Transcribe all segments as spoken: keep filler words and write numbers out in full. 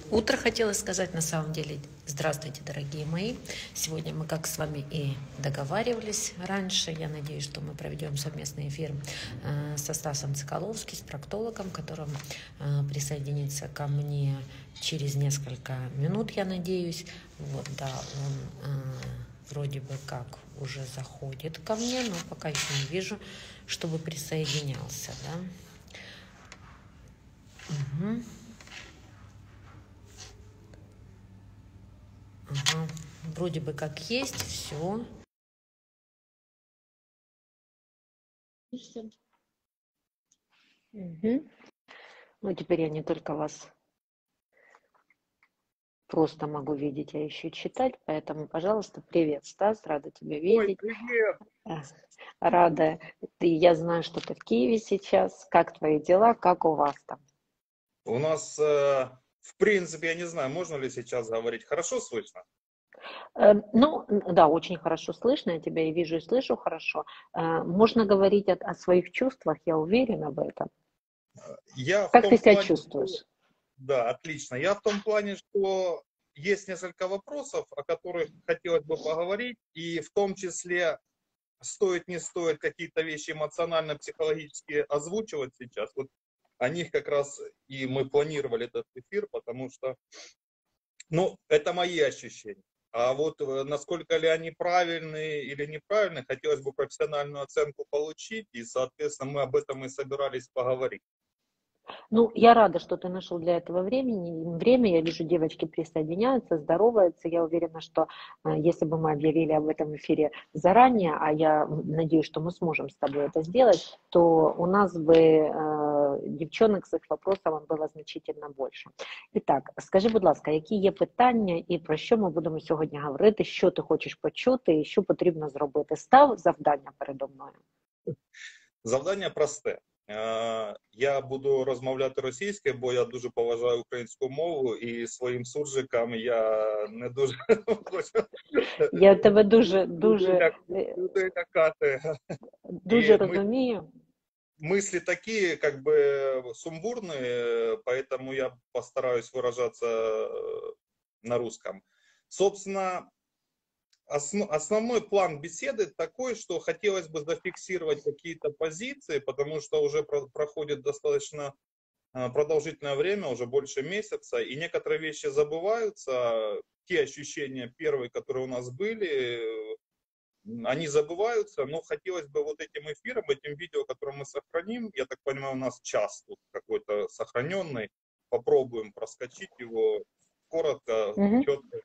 утро, хотела сказать, на самом деле. Здравствуйте, дорогие мои. Сегодня мы, как с вами и договаривались раньше, я надеюсь, что мы проведем совместный эфир э, со Стасом Цикаловским, с проктологом, которым э, присоединится ко мне через несколько минут, я надеюсь. Вот, да, он э, вроде бы как уже заходит ко мне, но пока еще не вижу, чтобы присоединялся, да. Угу. Ага. Вроде бы как есть, все. Угу. Ну, теперь я не только вас просто могу видеть, а еще читать, поэтому, пожалуйста, привет, Стас, рада тебя Ой, видеть. привет! Рада. Ты, я знаю, что ты в Киеве сейчас. Как твои дела? Как у вас там? У нас, э, в принципе, я не знаю, можно ли сейчас говорить, хорошо слышно? Э, Ну, да, очень хорошо слышно, я тебя и вижу, и слышу хорошо. Э, Можно говорить о, о своих чувствах, я уверена в этом. Я в Как ты том себя плане, что, чувствуешь? да, отлично. Я в том плане, что есть несколько вопросов, о которых хотелось бы поговорить, и в том числе стоит, не стоит какие-то вещи эмоционально-психологически озвучивать сейчас. Вот о них как раз и мы планировали этот эфир, потому что, ну, это мои ощущения. А вот э, насколько ли они правильные или неправильные, хотелось бы профессиональную оценку получить, и, соответственно, мы об этом и собирались поговорить. Ну, я рада, что ты нашел для этого времени, время. Я вижу, девочки присоединяются, здороваются. Я уверена, что э, если бы мы объявили об этом эфире заранее, а я надеюсь, что мы сможем с тобой это сделать, то у нас бы э, девчонок з їх вопросами було значительно більше. І так, скажи, будь ласка, які є питання і про що ми будемо сьогодні говорити, що ти хочеш почути і що потрібно зробити? Став завдання передо мною. Завдання просте. Е, Я буду розмовляти російською, бо я дуже поважаю українську мову, і своїм суржикам я не дуже хочу Я тебе дуже, людей дуже, ляк- е, людей лякати. дуже І ми, розумію. мысли такие, как бы сумбурные, поэтому я постараюсь выражаться э, на русском. Собственно, Осно- основной план беседы такой, что хотелось бы зафиксировать какие-то позиции, потому что уже про- проходит достаточно а, продолжительное время, уже больше месяца, и некоторые вещи забываются. Те ощущения первые, которые у нас были, э, они забываются, но хотелось бы вот этим эфиром, этим видео, которое мы сохраним, я так понимаю, у нас час тут какой-то сохраненный, попробуем проскочить его коротко, Мгм. четко.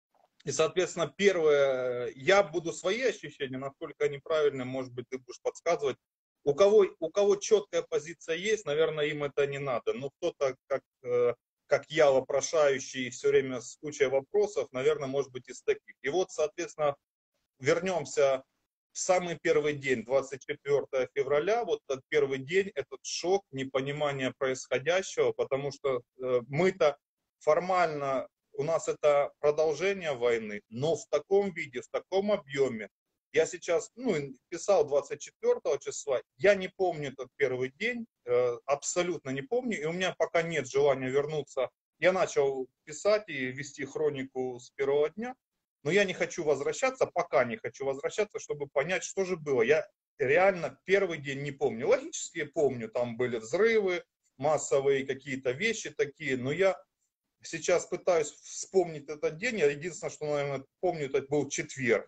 И, соответственно, первое, я буду свои ощущения, насколько они правильные, может быть, ты будешь подсказывать. У кого, у кого четкая позиция есть, наверное, им это не надо. Но кто-то, как, э, как я, вопрошающий все время с кучей вопросов, наверное, может быть из таких. И вот, соответственно, вернемся в самый первый день, двадцать четвёртого февраля, вот этот первый день, этот шок, непонимание происходящего, потому что э, мы-то формально, у нас это продолжение войны, но в таком виде, в таком объеме. Я сейчас, ну, писал двадцать четвёртого числа, я не помню этот первый день, э, абсолютно не помню, и у меня пока нет желания вернуться. Я начал писать и вести хронику с первого дня, но я не хочу возвращаться, пока не хочу возвращаться, чтобы понять, что же было. Я реально первый день не помню. Логически помню, там были взрывы, массовые какие-то вещи такие, но я сейчас пытаюсь вспомнить этот день. Я единственное, что, наверное, помню, это был четверг.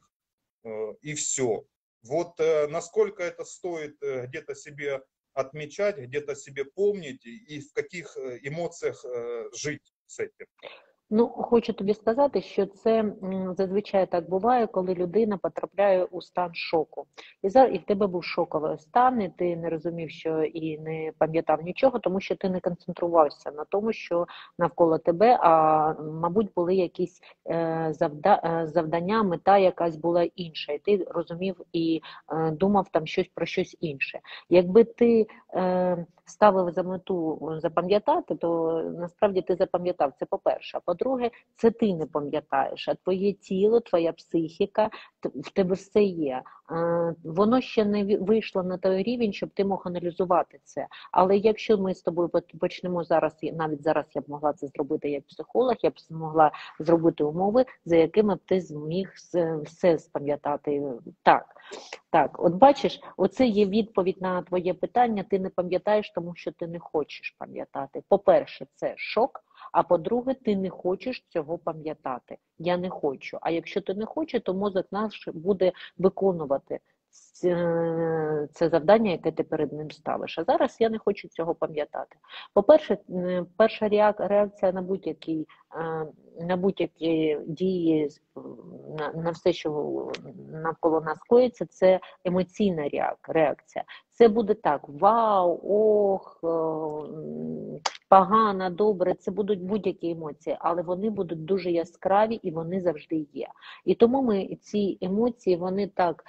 Э, И все. Вот э, насколько это стоит э, где-то себе отмечать, где-то себе помнить и и в каких э, эмоциях э, жить с этим. Ну, хочу тобі сказати, що це м, зазвичай так буває, коли людина потрапляє у стан шоку. І зараз і в тебе був шоковий стан, і ти не розумів, що і не пам'ятав нічого, тому що ти не концентрувався на тому, що навколо тебе, а мабуть, були якісь е, завда, е, завдання, мета якась була інша, і ти розумів і е, думав там щось про щось інше. Якби ти е, ставив за мету запам'ятати, то насправді ти запам'ятав. Це по-перше. А по-друге, це ти не пам'ятаєш, а твоє тіло, твоя психіка, в тебе все є. Воно ще не вийшло на той рівень, щоб ти мог аналізувати це. Але якщо ми з тобою почнемо зараз, навіть зараз я б могла це зробити як психолог, я б змогла зробити умови, за якими б ти зміг все спам'ятати. Так, так, от бачиш, оце є відповідь на твоє питання, ти не пам'ятаєш, тому що ти не хочеш пам'ятати. По-перше, це шок, а по-друге, ти не хочеш цього пам'ятати. Я не хочу. А якщо ти не хочеш, то мозок наш буде виконувати це завдання, яке ти перед ним ставиш. А зараз я не хочу цього пам'ятати. По-перше, перша реакція на будь-які на будь-які дії, на, на все, що навколо нас коїться, це емоційна реакція. Це буде так: вау, ох, погано, добре, це будуть будь-які емоції, але вони будуть дуже яскраві і вони завжди є. І тому ми ці емоції, вони так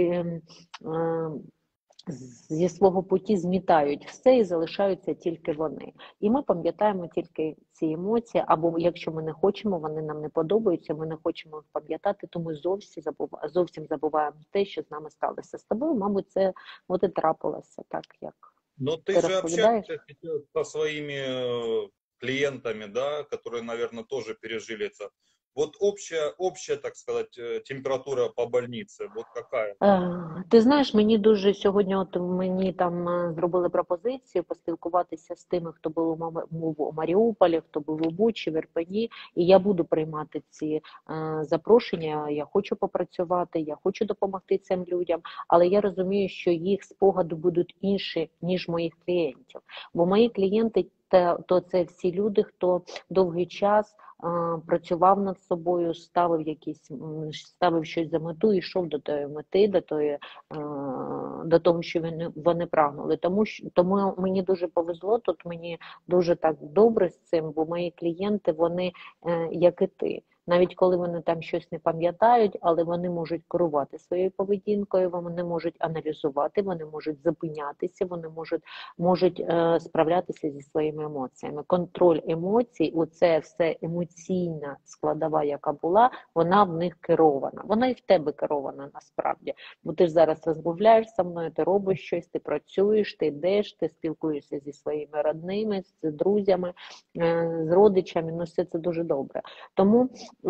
зі свого путі змітають все і залишаються тільки вони. І ми пам'ятаємо тільки ці емоції, або якщо ми не хочемо, вони нам не подобаються, ми не хочемо їх пам'ятати, то ми зовсім забуваємо, зовсім забуваємо те, що з нами сталося. З тобою, мабуть, це от і трапилося так, як Но ты, ты же общаешься со своими клиентами, да, которые, наверное, тоже пережили это. Вот общая, общая, так сказать, температура по больнице, вот какая? Ти знаєш, мені дуже сьогодні, от мені там зробили пропозицію поспілкуватися з тими, хто був у Маріуполі, хто був у Бучі, в Ірпені, і я буду приймати ці запрошення, я хочу попрацювати, я хочу допомогти цим людям, але я розумію, що їх спогади будуть інші, ніж моїх клієнтів. Бо мої клієнти, то це всі люди, хто довгий час працював над собою, ставив якісь, ставив щось за мету і йшов до тої мети, до тої, до того, що вони, вони прагнули. Тому, тому мені дуже повезло, тут мені дуже так добре з цим, бо мої клієнти, вони як і ти. Навіть коли вони там щось не пам'ятають, але вони можуть керувати своєю поведінкою, вони можуть аналізувати, вони можуть зупинятися, вони можуть, можуть е, справлятися зі своїми емоціями. Контроль емоцій, оце все емоційна складова, яка була, вона в них керована. Вона і в тебе керована насправді. Бо ти ж зараз розмовляєш зі мною, ти робиш щось, ти працюєш, ти йдеш, ти спілкуєшся зі своїми родними, з друзями, е, з родичами, ну все це дуже добре. Тому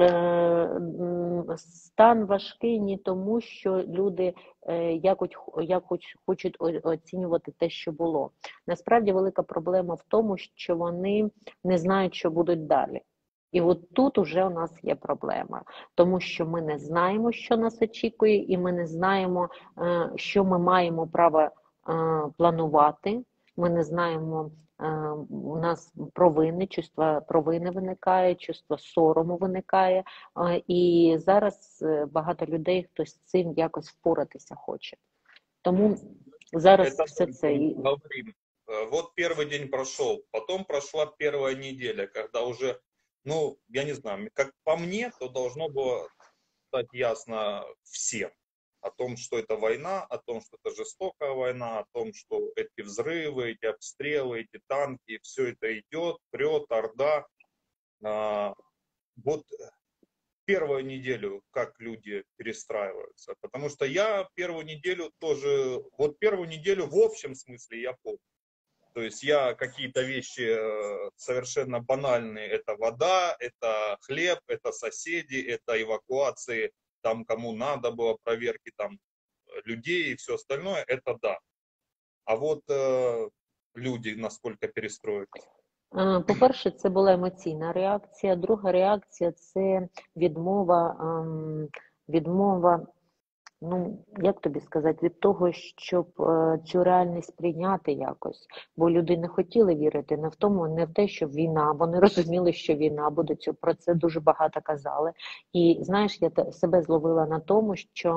стан важкий не тому, що люди якось, якось хочуть оцінювати те, що було. Насправді велика проблема в тому, що вони не знають, що будуть далі. І от тут уже у нас є проблема, тому що ми не знаємо, що нас очікує, і ми не знаємо, що ми маємо право планувати, ми не знаємо, у нас провини, чувство провини виникає, чувство сорому виникає, і зараз багато людей, хтось з цим якось впоратися хоче. Тому зараз это все це. Говорим. Вот первый день прошел, потом прошла первая неделя, когда уже, ну, я не знаю, как по мне, то должно было стать ясно всем. О том, что это война, о том, что это жестокая война, о том, что эти взрывы, эти обстрелы, эти танки, все это идет, прет, орда. А, вот первую неделю, как люди перестраиваются. Потому что я первую неделю тоже, вот первую неделю в общем смысле я помню. То есть я какие-то вещи совершенно банальные, это вода, это хлеб, это соседи, это эвакуации, там кому надо было, проверки там людей и все остальное, это да. А вот э, люди насколько перестроились? По-перше, це була емоційна реакція. Друга реакція – це відмова, відмова, ну, як тобі сказати, від того, щоб цю реальність прийняти якось. Бо люди не хотіли вірити не в тому, не в те, що війна. Вони розуміли, що війна буде, про це дуже багато казали. І, знаєш, я себе зловила на тому, що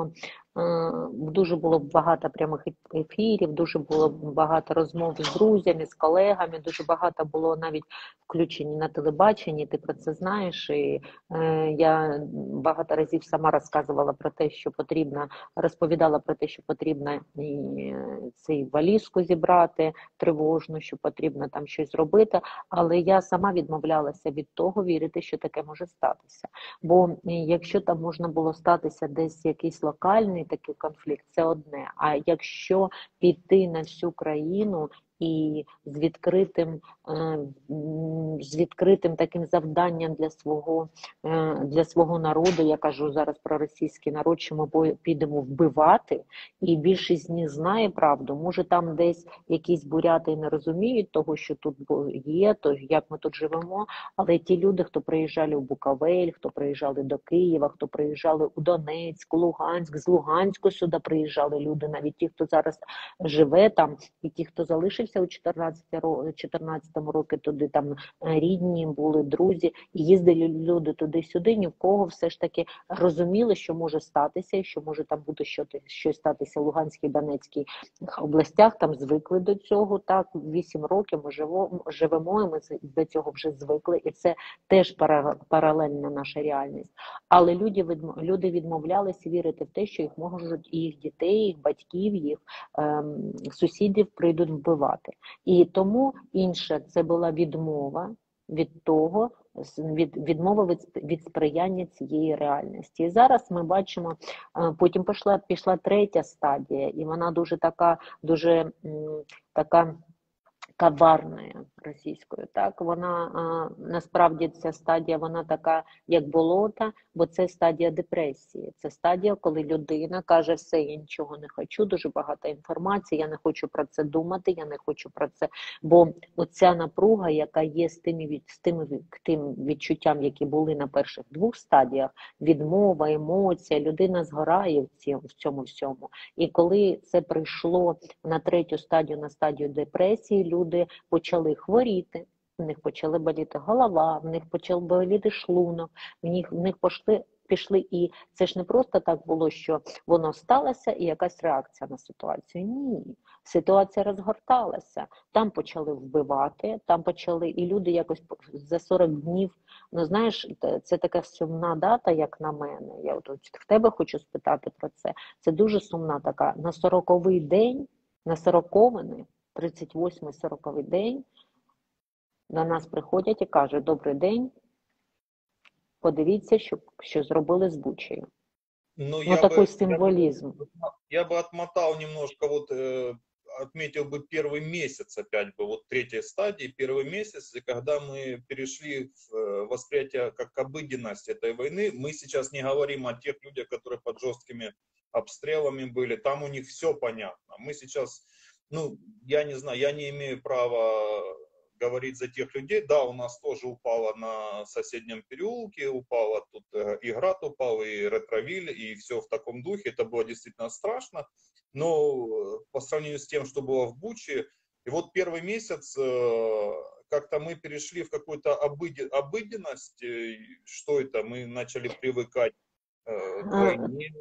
Дуже було багато прямих ефірів, дуже було багато розмов з друзями, з колегами, дуже багато було навіть включені на телебаченні, ти про це знаєш. І е, я багато разів сама розказувала про те, що потрібно, розповідала про те, що потрібно і цей валізку зібрати тривожну, що потрібно там щось зробити, але я сама відмовлялася від того вірити, що таке може статися. Бо якщо там можна було статися десь якийсь локальний такий конфлікт, це одне. А якщо піти на всю країну і з відкритим, з відкритим таким завданням для свого, для свого народу, я кажу зараз про російський народ, що ми підемо вбивати, і більшість з них знає правду. Може там десь якісь буряти не розуміють того, що тут є, то як ми тут живемо, але ті люди, хто приїжджали у Буковель, хто приїжджали до Києва, хто приїжджали у Донецьк, Луганськ, з Луганську сюди приїжджали люди, навіть ті, хто зараз живе там, і ті, хто залишився у чотирнадцятому році туди, там рідні були, друзі, і їздили люди туди-сюди, ні в кого все ж таки розуміли, що може статися, що може там бути щось, щось статися в Луганській, Донецькій областях, там звикли до цього, так, вісім років ми живемо, живемо, і ми до цього вже звикли, і це теж паралельна наша реальність. Але люди, люди відмовлялися вірити в те, що їх можуть, і їх дітей, їх батьків, їх ем, сусідів прийдуть вбивати. І тому інше, це була відмова від того, від, відмова від, від сприяння цієї реальності. І зараз ми бачимо, потім пішла, пішла третя стадія, і вона дуже така, дуже така коварною російською, так, вона а, насправді ця стадія, вона така, як болота, бо це стадія депресії, це стадія, коли людина каже, все, я нічого не хочу, дуже багато інформації, я не хочу про це думати, я не хочу про це, бо оця напруга, яка є з тими, з тими тим відчуттям, які були на перших двох стадіях, відмова, емоція, людина згорає в цьому, в цьому всьому, і коли це прийшло на третю стадію, на стадію депресії, люди почали хворіти, в них почали боліти голова, в них почав боліти шлунок, в них, в них пішли, пішли, і це ж не просто так було, що воно сталося і якась реакція на ситуацію. Ні, ситуація розгорталася, там почали вбивати, там почали, і люди якось за сорок днів, ну знаєш, це така сумна дата, як на мене, я от в тебе хочу спитати про це, це дуже сумна така, на сороковий день, на сороковини, тридцять восьмий сороковий день, до нас приходять і кажуть, добрий день, подивіться, що, що зробили з Бучею. Ну, ну такий символізм. Я бы отмотал немножко, вот э, отметил бы первый месяц опять бы, вот третьей стадии, первый месяц, и когда мы перешли в э, восприятие как обыденность этой войны, мы сейчас не говорим о тех людях, которые под жесткими обстрелами были, там у них все понятно. Мы сейчас, ну, я не знаю, я не имею права говорить за тех людей. Да, у нас тоже упало на соседнем переулке, упало тут и град упал, и ретровиль, и все в таком духе. Это было действительно страшно. Но по сравнению с тем, что было в Буче, и вот первый месяц как-то мы перешли в какую-то обыденность. Что это? Мы начали привыкать к войне.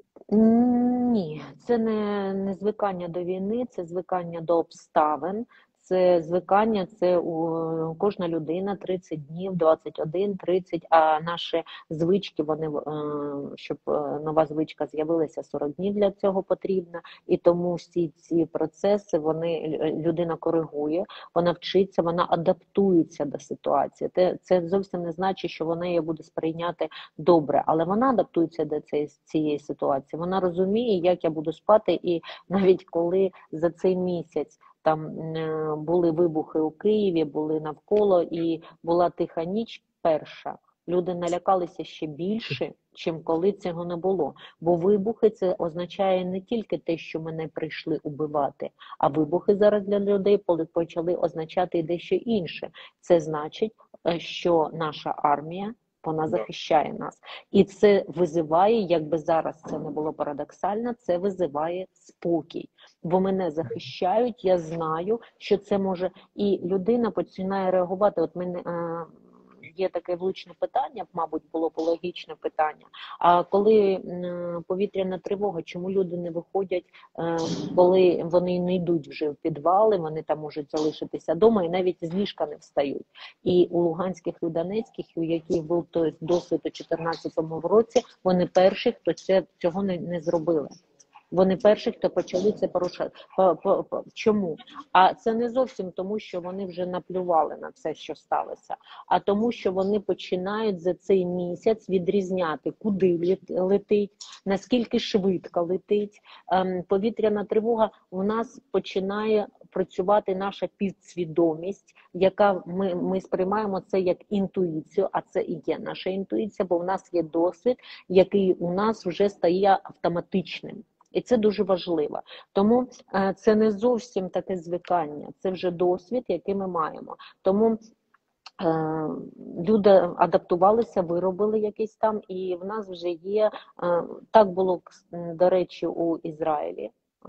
Ні, це не, не звикання до війни, це звикання до обставин. Це звикання, це у кожна людина тридцять днів, двадцять один, тридцять, а наші звички, вони, щоб нова звичка з'явилася, сорок днів для цього потрібно, і тому всі ці процеси, вони, людина коригує, вона вчиться, вона адаптується до ситуації. Це, це зовсім не значить, що вона її буде сприйняти добре, але вона адаптується до цієї, цієї ситуації, вона розуміє, як я буду спати, і навіть коли за цей місяць там були вибухи у Києві, були навколо, і була тиха ніч перша. Люди налякалися ще більше, чим коли цього не було. Бо вибухи – це означає не тільки те, що мене прийшли убивати, а вибухи зараз для людей почали означати і дещо інше. Це значить, що наша армія, вона захищає нас. І це визиває, якби зараз це не було парадоксально, це визиває спокій. Бо мене захищають, я знаю, що це може... І людина починає реагувати. От мене... є таке влучне питання, мабуть, було б логічне питання. А коли повітряна тривога, чому люди не виходять, коли вони не йдуть вже в підвали, вони там можуть залишитися вдома і навіть з ліжка не встають. І у Луганських і у Донецьких, у яких був той досвід у чотирнадцятому році, вони перші, хто це, цього не, не зробили. Вони перші, хто почали це порушати. Чому? А це не зовсім тому, що вони вже наплювали на все, що сталося, а тому, що вони починають за цей місяць відрізняти, куди летить, наскільки швидко летить. Повітряна тривога у нас починає працювати наша підсвідомість, яка ми, ми сприймаємо це як інтуїцію, а це і є наша інтуїція, бо у нас є досвід, який у нас вже стає автоматичним. І це дуже важливо. Тому е, це не зовсім таке звикання, це вже досвід, який ми маємо. Тому е, люди адаптувалися, виробили якийсь там, і в нас вже є, е, так було, до речі, у Ізраїлі.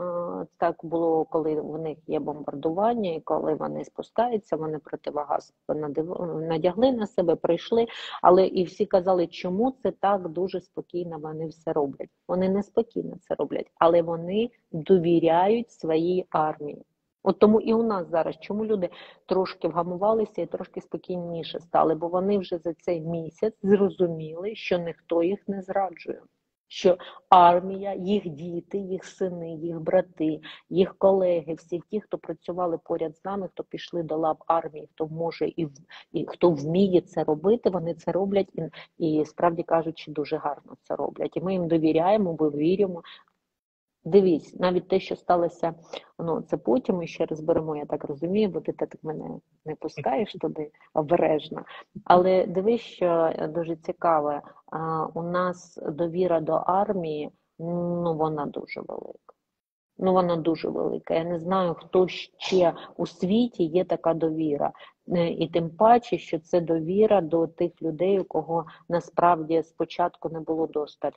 Так було, коли в них є бомбардування, і коли вони спускаються, вони противогаз надягли на себе, прийшли, але і всі казали, чому це так дуже спокійно вони все роблять. Вони не спокійно це роблять, але вони довіряють своїй армії. От тому і у нас зараз, чому люди трошки вгамувалися і трошки спокійніше стали, бо вони вже за цей місяць зрозуміли, що ніхто їх не зраджує. Що армія, їх діти, їх сини, їх брати, їх колеги, всі ті, хто працювали поряд з нами, хто пішли до лав армії, хто може і, і хто вміє це робити, вони це роблять і, і справді кажучи, дуже гарно це роблять. І ми їм довіряємо, бо віримо. Дивись, навіть те, що сталося, ну, це потім ми ще розберемо, я так розумію, бо ти так мене не пускаєш туди обережно. Але дивись, що дуже цікаве, у нас довіра до армії, ну, вона дуже велика. Ну, вона дуже велика. Я не знаю, хто ще у світі є така довіра. І тим паче, що це довіра до тих людей, у кого насправді спочатку не було достатньо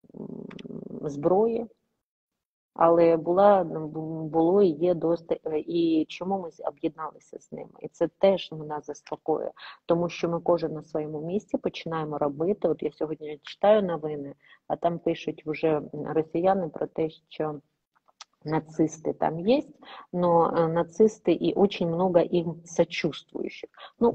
зброї, але була, було і є досить, і чому ми об'єдналися з ними. І це теж нас заспокоює, тому що ми кожен на своєму місці починаємо робити. От я сьогодні читаю новини, а там пишуть вже росіяни про те, що нацисты там есть, но нацисты и очень много им сочувствующих. Ну,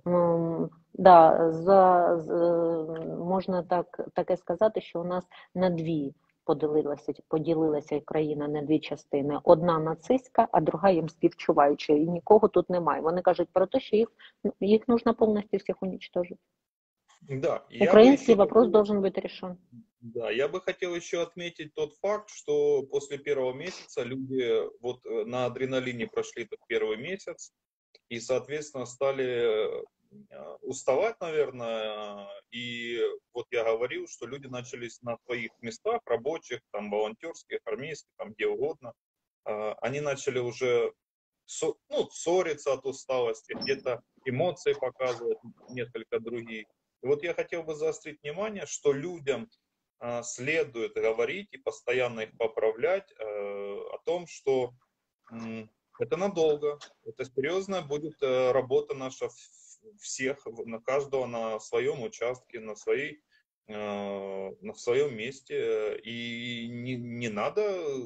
да, за, за, можна так, таке сказати, що у нас на дві поділилася, поділилася країна на дві частини. Одна нацистська, а друга їм співчуваюча. І нікого тут немає. Вони кажуть про те, що їх, їх нужно повністю всіх уничтожити. Да, Украинский бы... вопрос должен быть решен. Да, я бы хотел еще отметить тот факт, что после первого месяца люди вот на адреналине прошли этот первый месяц и, соответственно, стали уставать, наверное, и вот я говорил, что люди начались на своих местах, рабочих, там, волонтерских, армейских, там, где угодно, они начали уже ну, ссориться от усталости, где-то эмоции показывать, несколько другие. И вот я хотел бы заострить внимание, что людям э, следует говорить и постоянно их поправлять э, о том, что э, это надолго, это серьезная будет э, работа наша всех, на каждого на своем участке, на, своей, э, на своем месте. И не, не надо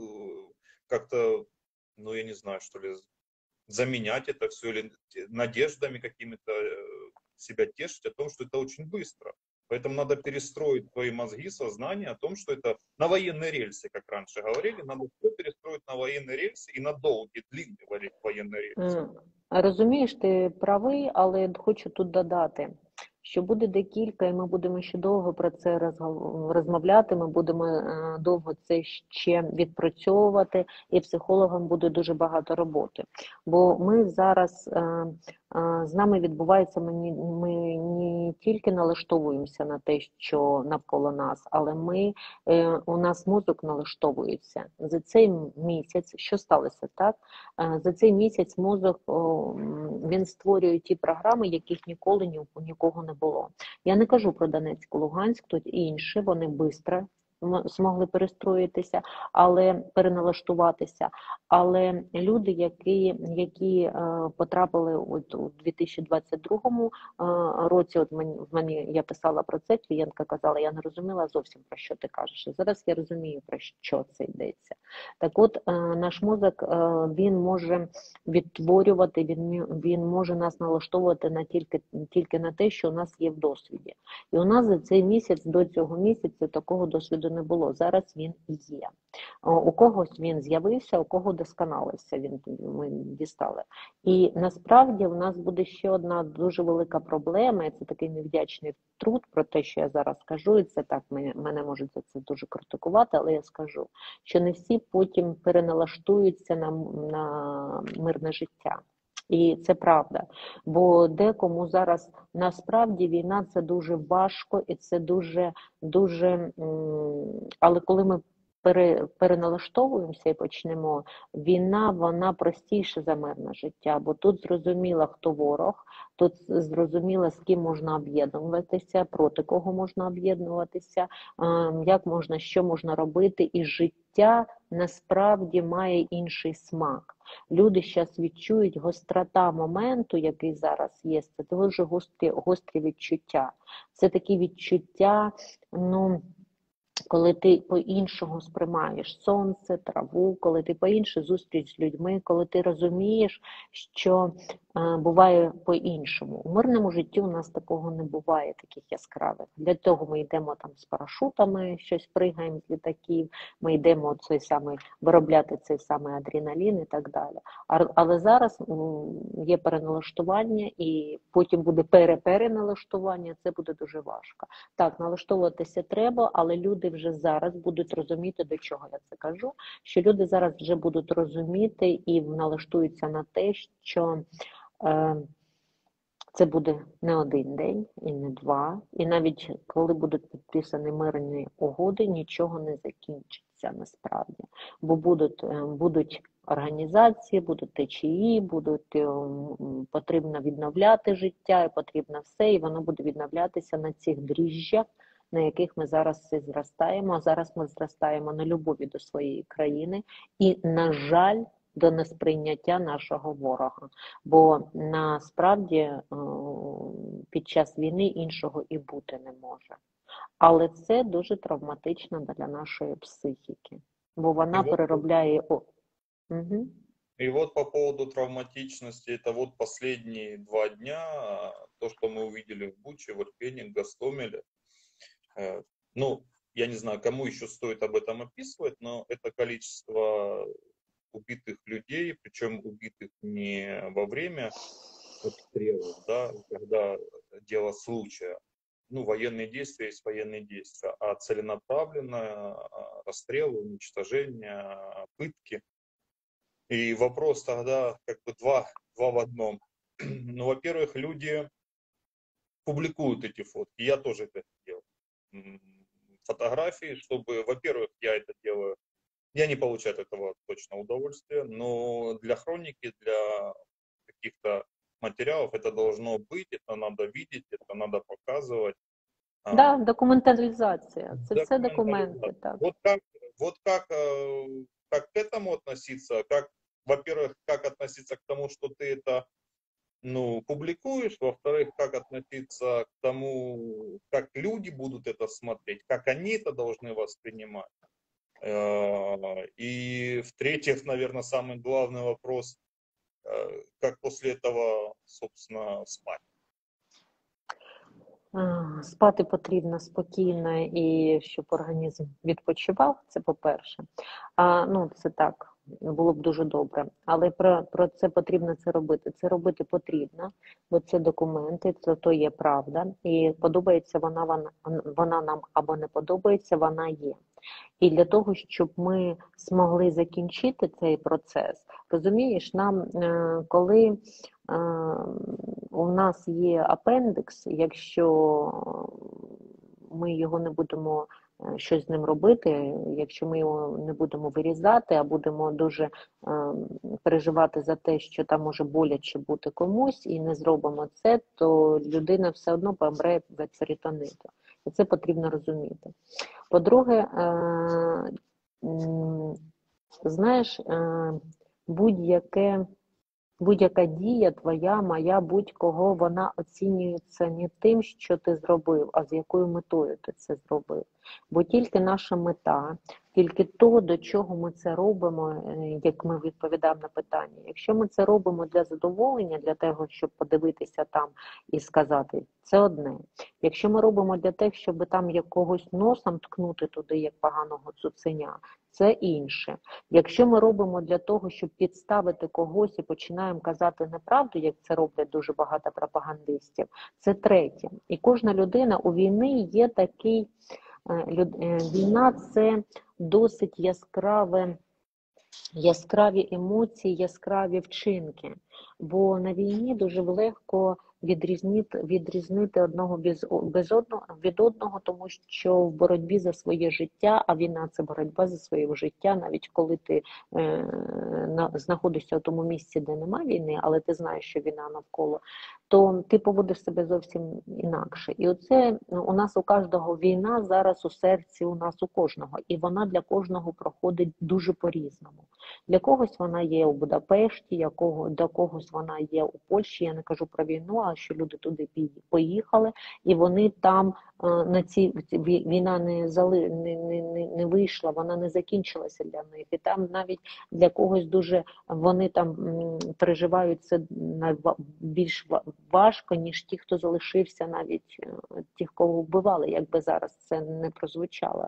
как-то, ну я не знаю, что ли, заменять это все или надеждами какими-то себя тешить о том, что это очень быстро. Поэтому надо перестроить свои мозги, сознание о том, что это на военные рельсы, как раньше говорили, надо все перестроить на военные рельсы и на долгие, длинные военные рельси. Розумієш, ти правий, але хочу тут додати, що буде декілька, і ми будемо ще довго про це розмовляти, ми будемо довго це ще відпрацьовувати, і психологам буде дуже багато роботи. Бо ми зараз, з нами відбувається, ми, ми не тільки налаштовуємося на те, що навколо нас, але ми, у нас мозок налаштовується. За цей місяць, що сталося, так? За цей місяць мозок, він створює ті програми, яких ніколи ні у нікого не було. Я не кажу про Донецьк, Луганськ, тут інші, вони швидко змогли перестроїтися, але переналаштуватися. Але люди, які, які е, потрапили от у дві тисячі двадцять другому е, році, от мені, в мене я писала про це, клієнтка казала, я не розуміла зовсім, про що ти кажеш. Зараз я розумію, про що це йдеться. Так от, е, наш мозок, е, він може відтворювати, він, він може нас налаштовувати на тільки, тільки на те, що у нас є в досвіді. І у нас за цей місяць, до цього місяця, такого досвіду не було. Зараз він є. У когось він з'явився, у кого досконалився, він, ми дістали. І насправді у нас буде ще одна дуже велика проблема, і це такий невдячний труд про те, що я зараз кажу, і це так, мене можуть за це дуже критикувати, але я скажу, що не всі потім переналаштуються на, на мирне життя. І це правда, бо декому зараз насправді війна це дуже важко і це дуже, дуже, але коли ми пере, переналаштовуємося і почнемо, війна, вона простіша за мирне життя, бо тут зрозуміло, хто ворог, тут зрозуміло, з ким можна об'єднуватися, проти кого можна об'єднуватися, як можна, що можна робити, і життя насправді має інший смак. Люди зараз відчують гострота моменту, який зараз є, це дуже гострі, гострі відчуття. Це такі відчуття, ну, коли ти по-іншому сприймаєш сонце, траву, коли ти по-іншому зустріч з людьми, коли ти розумієш, що е, буває по-іншому. У мирному житті у нас такого не буває, таких яскравих. Для того ми йдемо там з парашутами, щось пригаємо з літаків, ми йдемо цей самий, виробляти цей самий адреналін і так далі. А, але зараз м, є переналаштування і потім буде перепереналаштування, це буде дуже важко. Так, налаштовуватися треба, але люди вже зараз будуть розуміти, до чого я це кажу, що люди зараз вже будуть розуміти і налаштуються на те, що е, це буде не один день і не два, і навіть коли будуть підписані мирні угоди, нічого не закінчиться насправді, бо будуть, будуть організації, будуть течії, будуть, потрібно відновляти життя, і потрібно все, і воно буде відновлятися на цих дріжджах, на яких ми зараз все зростаємо. А зараз ми зростаємо на любові до своєї країни і, на жаль, до несприйняття нашого ворога. Бо насправді під час війни іншого і бути не може. Але це дуже травматично для нашої психіки, бо вона и переробляє... Вот, угу. И вот по поводу травматичности, это вот последние два дня, то, что мы увидели в Буче, в Ирпене, в Гостомеле. Ну, я не знаю, кому еще стоит об этом описывать, но это количество убитых людей, причем убитых не во время обстрелов, да, когда дело случая, ну, военные действия есть военные действия, а целенаправленное расстрел, уничтожение, пытки. И вопрос тогда как бы два, два в одном. Ну, во-первых, люди публикуют эти фотки, я тоже это делал. Фотографии, чтобы, во-первых, я это делаю, я не получаю от этого точно удовольствия, но для хроники, для каких-то материалов это должно быть, это надо видеть, это надо показывать. Да, документализация, это все документы. Так. Вот как, вот как, как к этому относиться, как, во-первых, как относиться к тому, что ты это, ну, публикуешь, во-вторых, как относиться к тому, как люди будут это смотреть, как они это должны воспринимать. И в-третьих, наверное, самый главный вопрос, как после этого, собственно, спать. Спати потрібно спокійно і щоб організм відпочивав, це по-перше. А, ну, це так, було б дуже добре. Але про, про це потрібно це робити. Це робити потрібно, бо це документи, це то є правда. І подобається вона, вона, вона нам або не подобається, вона є. І для того, щоб ми змогли закінчити цей процес, розумієш, нам, коли у нас є апендикс, якщо ми його не будемо щось з ним робити, якщо ми його не будемо вирізати, а будемо дуже переживати за те, що там може боляче бути комусь, і не зробимо це, то людина все одно помре від перитониту. І це потрібно розуміти. По-друге, знаєш, будь-яке Будь-яка дія твоя, моя, будь-кого, вона оцінюється не тим, що ти зробив, а з якою метою ти це зробив. Бо тільки наша мета, тільки то, до чого ми це робимо, як ми відповідаємо на питання. Якщо ми це робимо для задоволення, для того, щоб подивитися там і сказати, це одне. Якщо ми робимо для того, щоб там якогось носом ткнути туди, як поганого цуценя, це інше. Якщо ми робимо для того, щоб підставити когось і починаємо казати неправду, як це роблять дуже багато пропагандистів, це третє. І кожна людина у війни є такий, війна це досить яскраве, яскраві емоції, яскраві вчинки. Бо на війні дуже легко відрізнити, відрізнити одного без, без одного, від одного, тому що в боротьбі за своє життя, а війна – це боротьба за своє життя, навіть коли ти е, на, знаходишся в тому місці, де немає війни, але ти знаєш, що війна навколо, то ти поводиш себе зовсім інакше. І оце у нас у кожного війна зараз у серці, у нас у кожного, і вона для кожного проходить дуже по-різному. Для когось вона є у Будапешті, якого, для когось вона є у Польщі, я не кажу про війну, а що люди туди поїхали, і вони там на ці війна не, зали, не, не, не вийшла, вона не закінчилася для них. І там навіть для когось дуже вони там переживають це більш важко, ніж ті, хто залишився, навіть тих, кого вбивали, якби зараз це не прозвучало.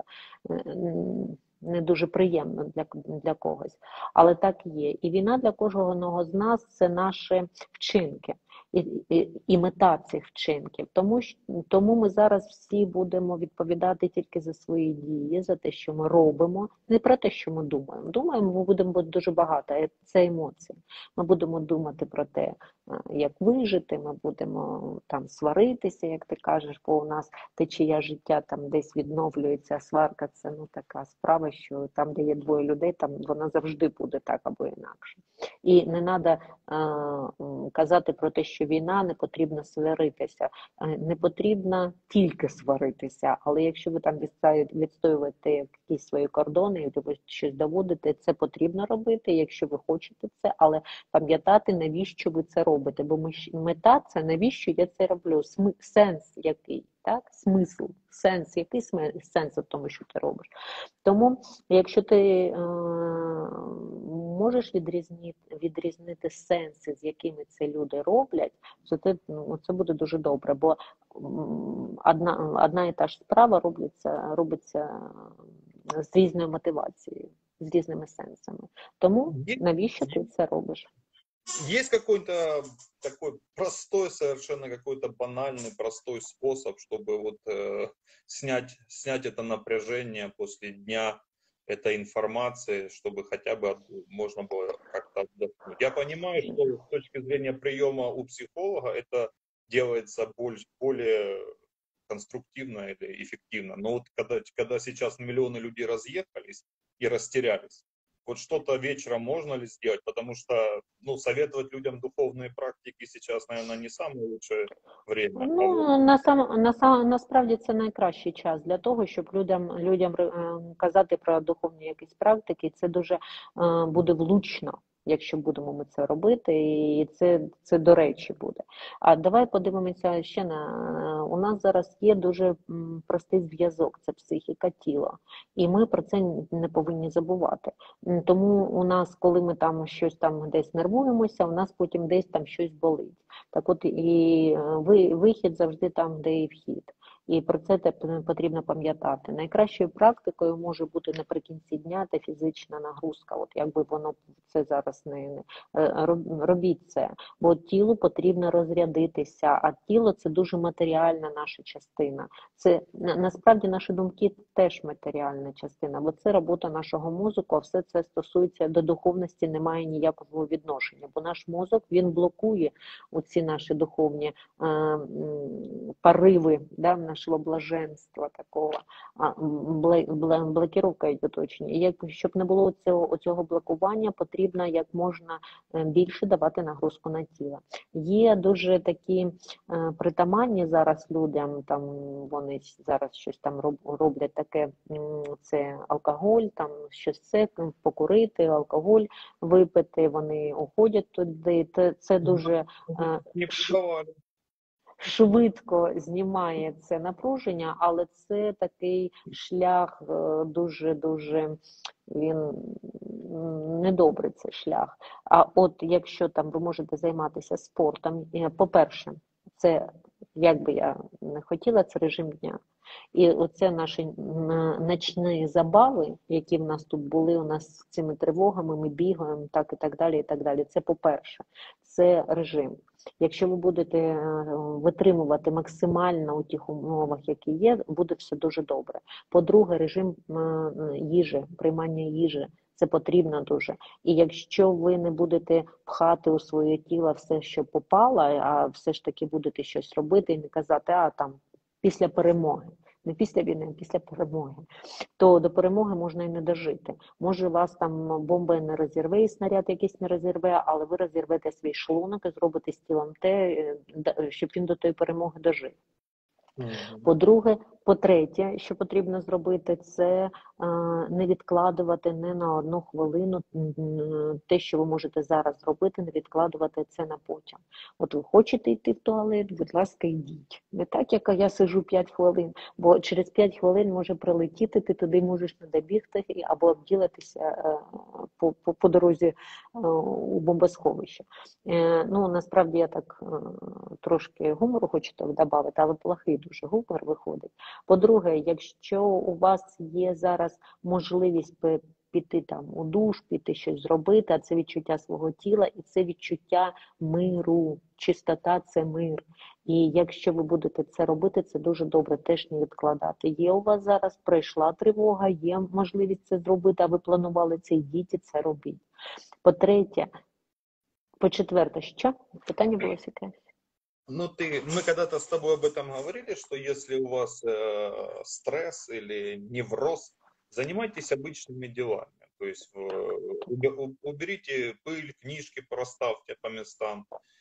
Не дуже приємно для, для когось. Але так є. І війна для кожного з нас – це наші вчинки. І, і, і мета цих вчинків. Тому, тому ми зараз всі будемо відповідати тільки за свої дії, за те, що ми робимо, не про те, що ми думаємо. Думаємо, ми будемо дуже багато, це емоції. Ми будемо думати про те, як вижити, ми будемо там сваритися, як ти кажеш, бо у нас течія життя там десь відновлюється, а сварка – це ну, така справа, що там, де є двоє людей, там вона завжди буде так або інакше. І не треба казати про те, що війна, не потрібно сваритися. Не потрібно тільки сваритися, але якщо ви там відстоюєте якісь свої кордони, і ви щось доводите, це потрібно робити, якщо ви хочете це, але пам'ятати, навіщо ви це робите. Бо мета – це навіщо я це роблю, сенс який. Так, смисл, сенс, який сенс в тому, що ти робиш. Тому, якщо ти е, можеш відрізнити, відрізнити сенси, з якими це люди роблять, то ти, ну, це буде дуже добре, бо одна, одна і та ж справа робиться, робиться з різною мотивацією, з різними сенсами. Тому навіщо ти це робиш? Есть какой-то такой простой, совершенно какой-то банальный, простой способ, чтобы вот э, снять, снять это напряжение после дня этой информации, чтобы хотя бы можно было как-то отдохнуть. Я понимаю, что с точки зрения приема у психолога это делается больше, более конструктивно или эффективно. Но вот когда, когда сейчас миллионы людей разъехались и растерялись, вот что-то вечером можно ли сделать, потому что, ну, советовать людям духовные практики сейчас, наверное, не самое лучшее время. Ну, вот... на сам, на сам, насправді це найкращий час для того, щоб людям, людям казати про духовні якісь практики, це дуже буде влучно, якщо будемо ми це робити, і це, це до речі буде. А давай подивимося ще на... У нас зараз є дуже простий зв'язок, це психіка, тіло. І ми про це не повинні забувати. Тому у нас, коли ми там щось там десь нервуємося, у нас потім десь там щось болить. Так от і вихід завжди там, де і вхід. І про це потрібно пам'ятати. Найкращою практикою може бути наприкінці дня та фізична нагрузка. От якби воно це зараз не, не робіть це, бо тілу потрібно розрядитися, а тіло це дуже матеріальна наша частина. Це насправді наші думки теж матеріальна частина, бо це робота нашого мозку, а все це стосується до духовності, немає ніякого відношення, бо наш мозок, він блокує оці наші духовні е, пориви, да, в нашего блаженства такого, а бле- бле- блокировка йде точно. І як щоб не було цього, цього блокування, потрібно як можна е, більше давати нагрузку на тіло. Є дуже такі е, притаманні зараз людям, там вони зараз щось там роб- роблять таке, м, це алкоголь, там щось це, м, покурити, алкоголь випити, вони уходять туди. Це, це дуже е, Не ш- продавали. швидко знімає це напруження, але це такий шлях дуже-дуже, він м, недобрий цей шлях. А от якщо там ви можете займатися спортом, е, по-перше, це, як би я не хотіла, це режим дня. І оце наші м, ночні забави, які в нас тут були, у нас з цими тривогами, ми бігаємо, так і так далі, і так далі. Це по-перше, це режим. Якщо ви будете е, витримувати максимально у тих умовах, які є, буде все дуже добре. По-друге, режим е, їжі, приймання їжі. Це потрібно дуже. І якщо ви не будете пхати у своє тіло все, що попало, а все ж таки будете щось робити і не казати, а там після перемоги, не після війни, а після перемоги, то до перемоги можна і не дожити. Може вас там бомба не розірве, і снаряд якийсь не розірве, але ви розірвете свій шлунок і зробите з тілом те, е, щоб він до тої перемоги дожив. Мгм. По-друге, по-третє, що потрібно зробити, це е, не відкладувати не на одну хвилину м, те, що ви можете зараз зробити, не відкладувати це на потім. От ви хочете йти в туалет, будь ласка, йдіть. Не так, як я сижу п'ять хвилин, бо через п'ять хвилин може прилетіти, ти туди можеш не добігти або обділитися е, по, по, по дорозі е, у бомбосховище. Е, ну, насправді я так е, трошки гумору хочу так додати, але плохий дуже гумор виходить. По-друге, якщо у вас є зараз можливість пи- піти там у душ, піти щось зробити, а це відчуття свого тіла і це відчуття миру, чистота – це мир. І якщо ви будете це робити, це дуже добре, теж не відкладати. Є у вас зараз, прийшла тривога, є можливість це зробити, а ви планували це, йдіть і це робіть. По-третє, по-четверте, що? Питання було яке? Ну, ты, мы когда-то с тобой об этом говорили, что если у вас э, стресс или невроз, занимайтесь обычными делами. То есть э, убе- уберите пыль, книжки проставьте по местам,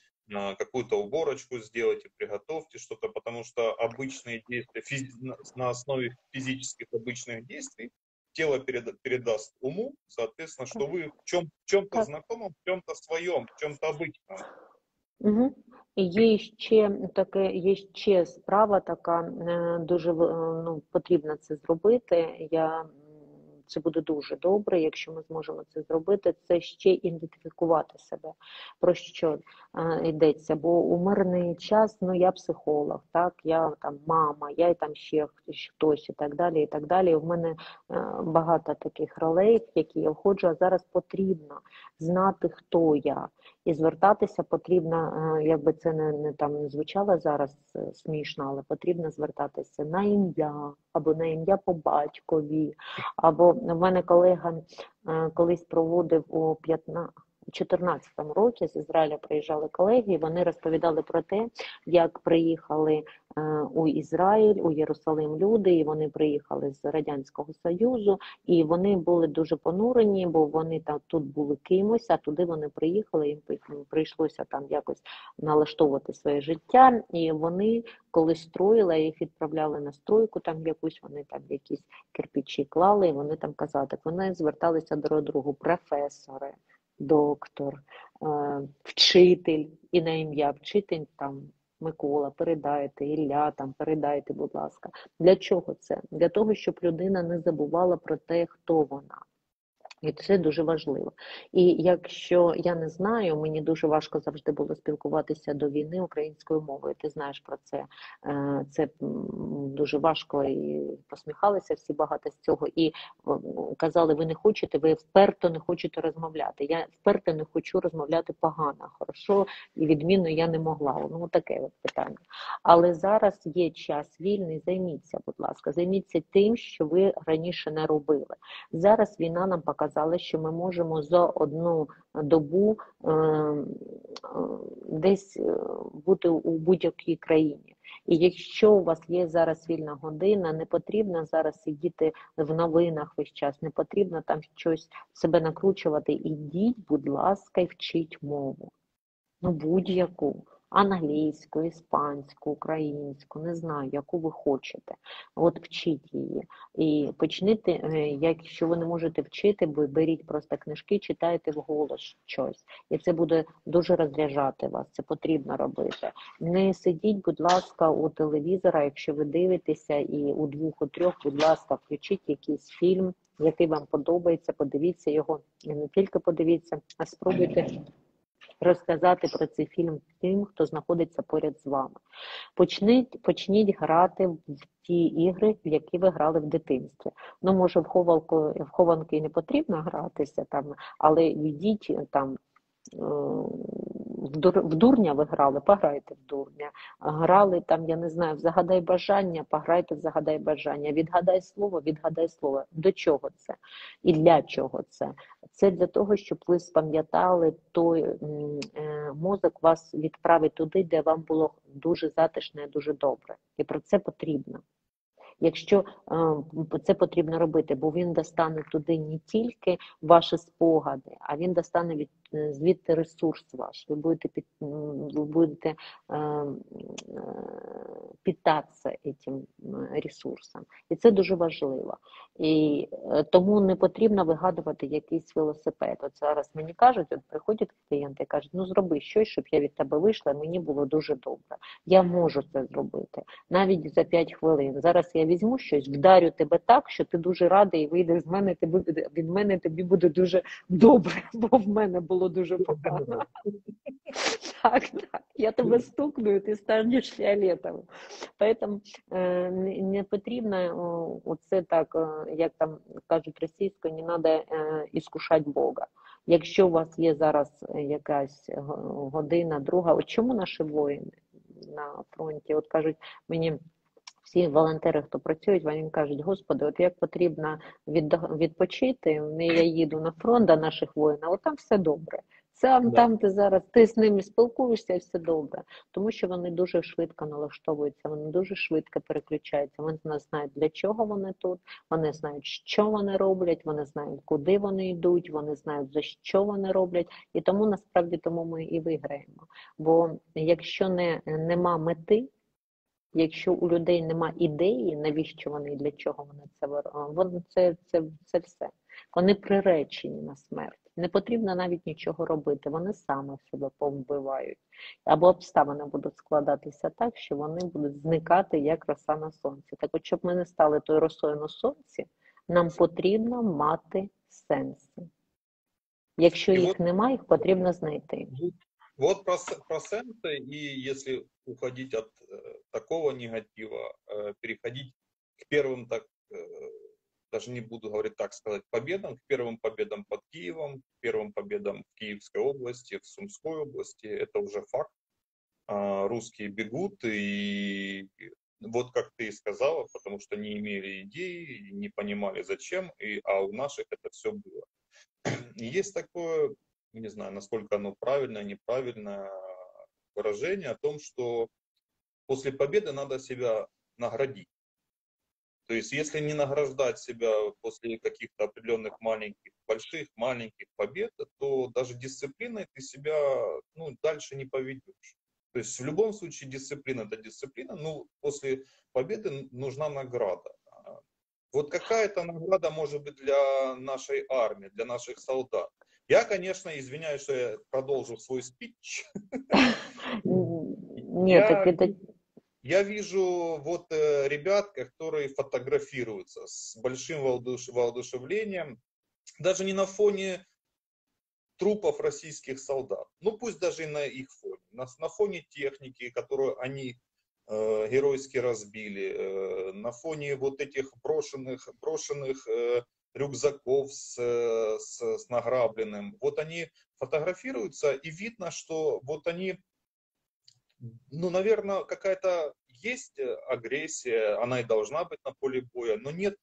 э, какую-то уборочку сделайте, приготовьте что-то, потому что обычные действия, физи- на на основе физических обычных действий тело переда- передаст уму, соответственно, Так, что вы в чем, в чем-то так. знакомом, в чем-то своем, в чем-то обычном. Угу. І є ще таке, є ще справа така, е, дуже в- е, ну, потрібно це зробити. Я, м, це буде дуже добре, якщо ми зможемо це зробити. Це ще ідентифікувати себе. Про що е, йдеться? Бо у мирний час, ну я психолог, так, я там мама, я і там ще хтось і так далі, і так далі. У мене е, багато таких ролей, в які я входжу, а зараз потрібно знати, хто я. І звертатися потрібно, е, якби це не, не там не звучало зараз е, смішно, але потрібно звертатися на ім'я, або на ім'я по батькові. Або в мене колега е, колись проводив у чотирнадцятому році з Ізраїля приїжджали колеги, і вони розповідали про те, як приїхали е, у Ізраїль, у Єрусалим люди, і вони приїхали з Радянського Союзу, і вони були дуже понурені, бо вони там тут були кимось, а туди вони приїхали, їм прийшлося там якось налаштовувати своє життя, і вони коли строїли, їх відправляли на стройку там якусь, вони там якісь кирпичі клали, і вони там казали, так вони зверталися до другу, професори, доктор, е, вчитель, і на ім'я вчитель там Микола, передайте, Ілля, там передайте, будь ласка. Для чого це? Для того, щоб людина не забувала про те, хто вона. І це дуже важливо. І якщо я не знаю, мені дуже важко завжди було спілкуватися до війни українською мовою. Ти знаєш про це. Це дуже важко, і посміхалися всі багато з цього. І казали, ви не хочете, ви вперто не хочете розмовляти. Я вперто не хочу розмовляти погано, хорошо, і відмінно я не могла. Ну, таке от питання. Але зараз є час вільний, займіться, будь ласка, займіться тим, що ви раніше не робили. Зараз війна нам показала, що ми можемо за одну добу е, е, десь бути у будь-якій країні. І якщо у вас є зараз вільна година, не потрібно зараз сидіти в новинах весь час, не потрібно там щось себе накручувати. Ідіть, будь ласка, і вчіть мову. Ну, будь-яку. Англійську, іспанську, українську, не знаю, яку ви хочете. От вчіть її. І почніть, якщо ви не можете вчити, беріть просто книжки, читайте вголос щось. І це буде дуже розряджати вас, це потрібно робити. Не сидіть, будь ласка, у телевізора, якщо ви дивитеся, і у двох, у трьох, будь ласка, включіть якийсь фільм, який вам подобається, подивіться його, і не тільки подивіться, а спробуйте розказати про цей фільм тим, хто знаходиться поряд з вами. Почніть, почніть грати в ті ігри, в які ви грали в дитинстві. Ну, може, в хованку, в хованки не потрібно гратися, там, але йдіть там, в, дур, в дурня ви грали, пограйте в дурня. Грали там, я не знаю, в загадай бажання, пограйте в загадай бажання. Відгадай слово, відгадай слово. До чого це? І для чого це? Це для того, щоб ви спам'ятали, той мозок вас відправить туди, де вам було дуже затишно і дуже добре. І про це потрібно. Якщо е, це потрібно робити, бо він достане туди не тільки ваші спогади, а він достане від, звідти ресурс ваш. Ви будете, під, ви будете е, е, питатися цим ресурсом. І це дуже важливо. І е, тому не потрібно вигадувати якийсь велосипед. От зараз мені кажуть, от приходять клієнти і кажуть, ну зроби щось, щоб я від тебе вийшла, мені було дуже добре. Я можу це зробити. Навіть за п'ять хвилин. Зараз я візьму щось, вдарю тебе так, що ти дуже радий і вийдеш з мене, тобі, від мене тобі буде дуже добре, бо в мене було дуже погано. Так, так. Я тебе стукну, і ти станеш фіолетовим. Тому е, не, не потрібно оце так, як там кажуть російською, не треба е, іскушати Бога. Якщо у вас є зараз якась година, друга, от чому наші воїни на фронті, от кажуть мені, всі волонтери, хто працюють, вони кажуть, Господи, от як потрібно від, відпочити, я їду на фронт до наших воїнів, от там все добре. Сам да. Там ти зараз, ти з ними спілкуєшся і все добре. Тому що вони дуже швидко налаштовуються, вони дуже швидко переключаються. Вони знають, для чого вони тут, вони знають, що вони роблять, вони знають, куди вони йдуть, вони знають, за що вони роблять. І тому, насправді, тому ми і виграємо. Бо якщо не, нема мети, якщо у людей нема ідеї, навіщо вони і для чого вони це вони це, це, це все. Вони приречені на смерть. Не потрібно навіть нічого робити, вони саме себе повбивають. Або обставини будуть складатися так, що вони будуть зникати, як роса на сонці. Так от, щоб ми не стали тою росою на сонці, нам потрібно мати сенси. Якщо і їх от, немає, їх потрібно знайти. Вот про, про сенсы, и если уходить от э, такого негатива, э, переходить к первым, так, э, даже не буду говорить так сказать, победам, к первым победам под Киевом, к первым победам в Киевской области, в Сумской области, это уже факт. Э, русские бегут, и вот как ты сказала, потому что не имели идеи, не понимали зачем, и, а у наших это все было. И есть такое, не знаю, насколько оно правильное, неправильное выражение о том, что после победы надо себя наградить. То есть, если не награждать себя после каких-то определенных маленьких, больших, маленьких побед, то даже дисциплиной ты себя ну, дальше не поведешь. То есть, в любом случае, дисциплина – это дисциплина, но после победы нужна награда. Вот какая-то награда может быть для нашей армии, для наших солдат. Я, конечно, извиняюсь, что я продолжу свой спич. Нет, так это... Я вижу вот э, ребят, которые фотографируются с большим воодушевлением, даже не на фоне трупов российских солдат, ну пусть даже и на их фоне, на, на фоне техники, которую они э, геройски разбили, э, на фоне вот этих брошенных, брошенных э, рюкзаков с, с, с награбленным. Вот они фотографируются, и видно, что вот они, ну, наверное, какая-то есть агрессия, она и должна быть на поле боя, но нет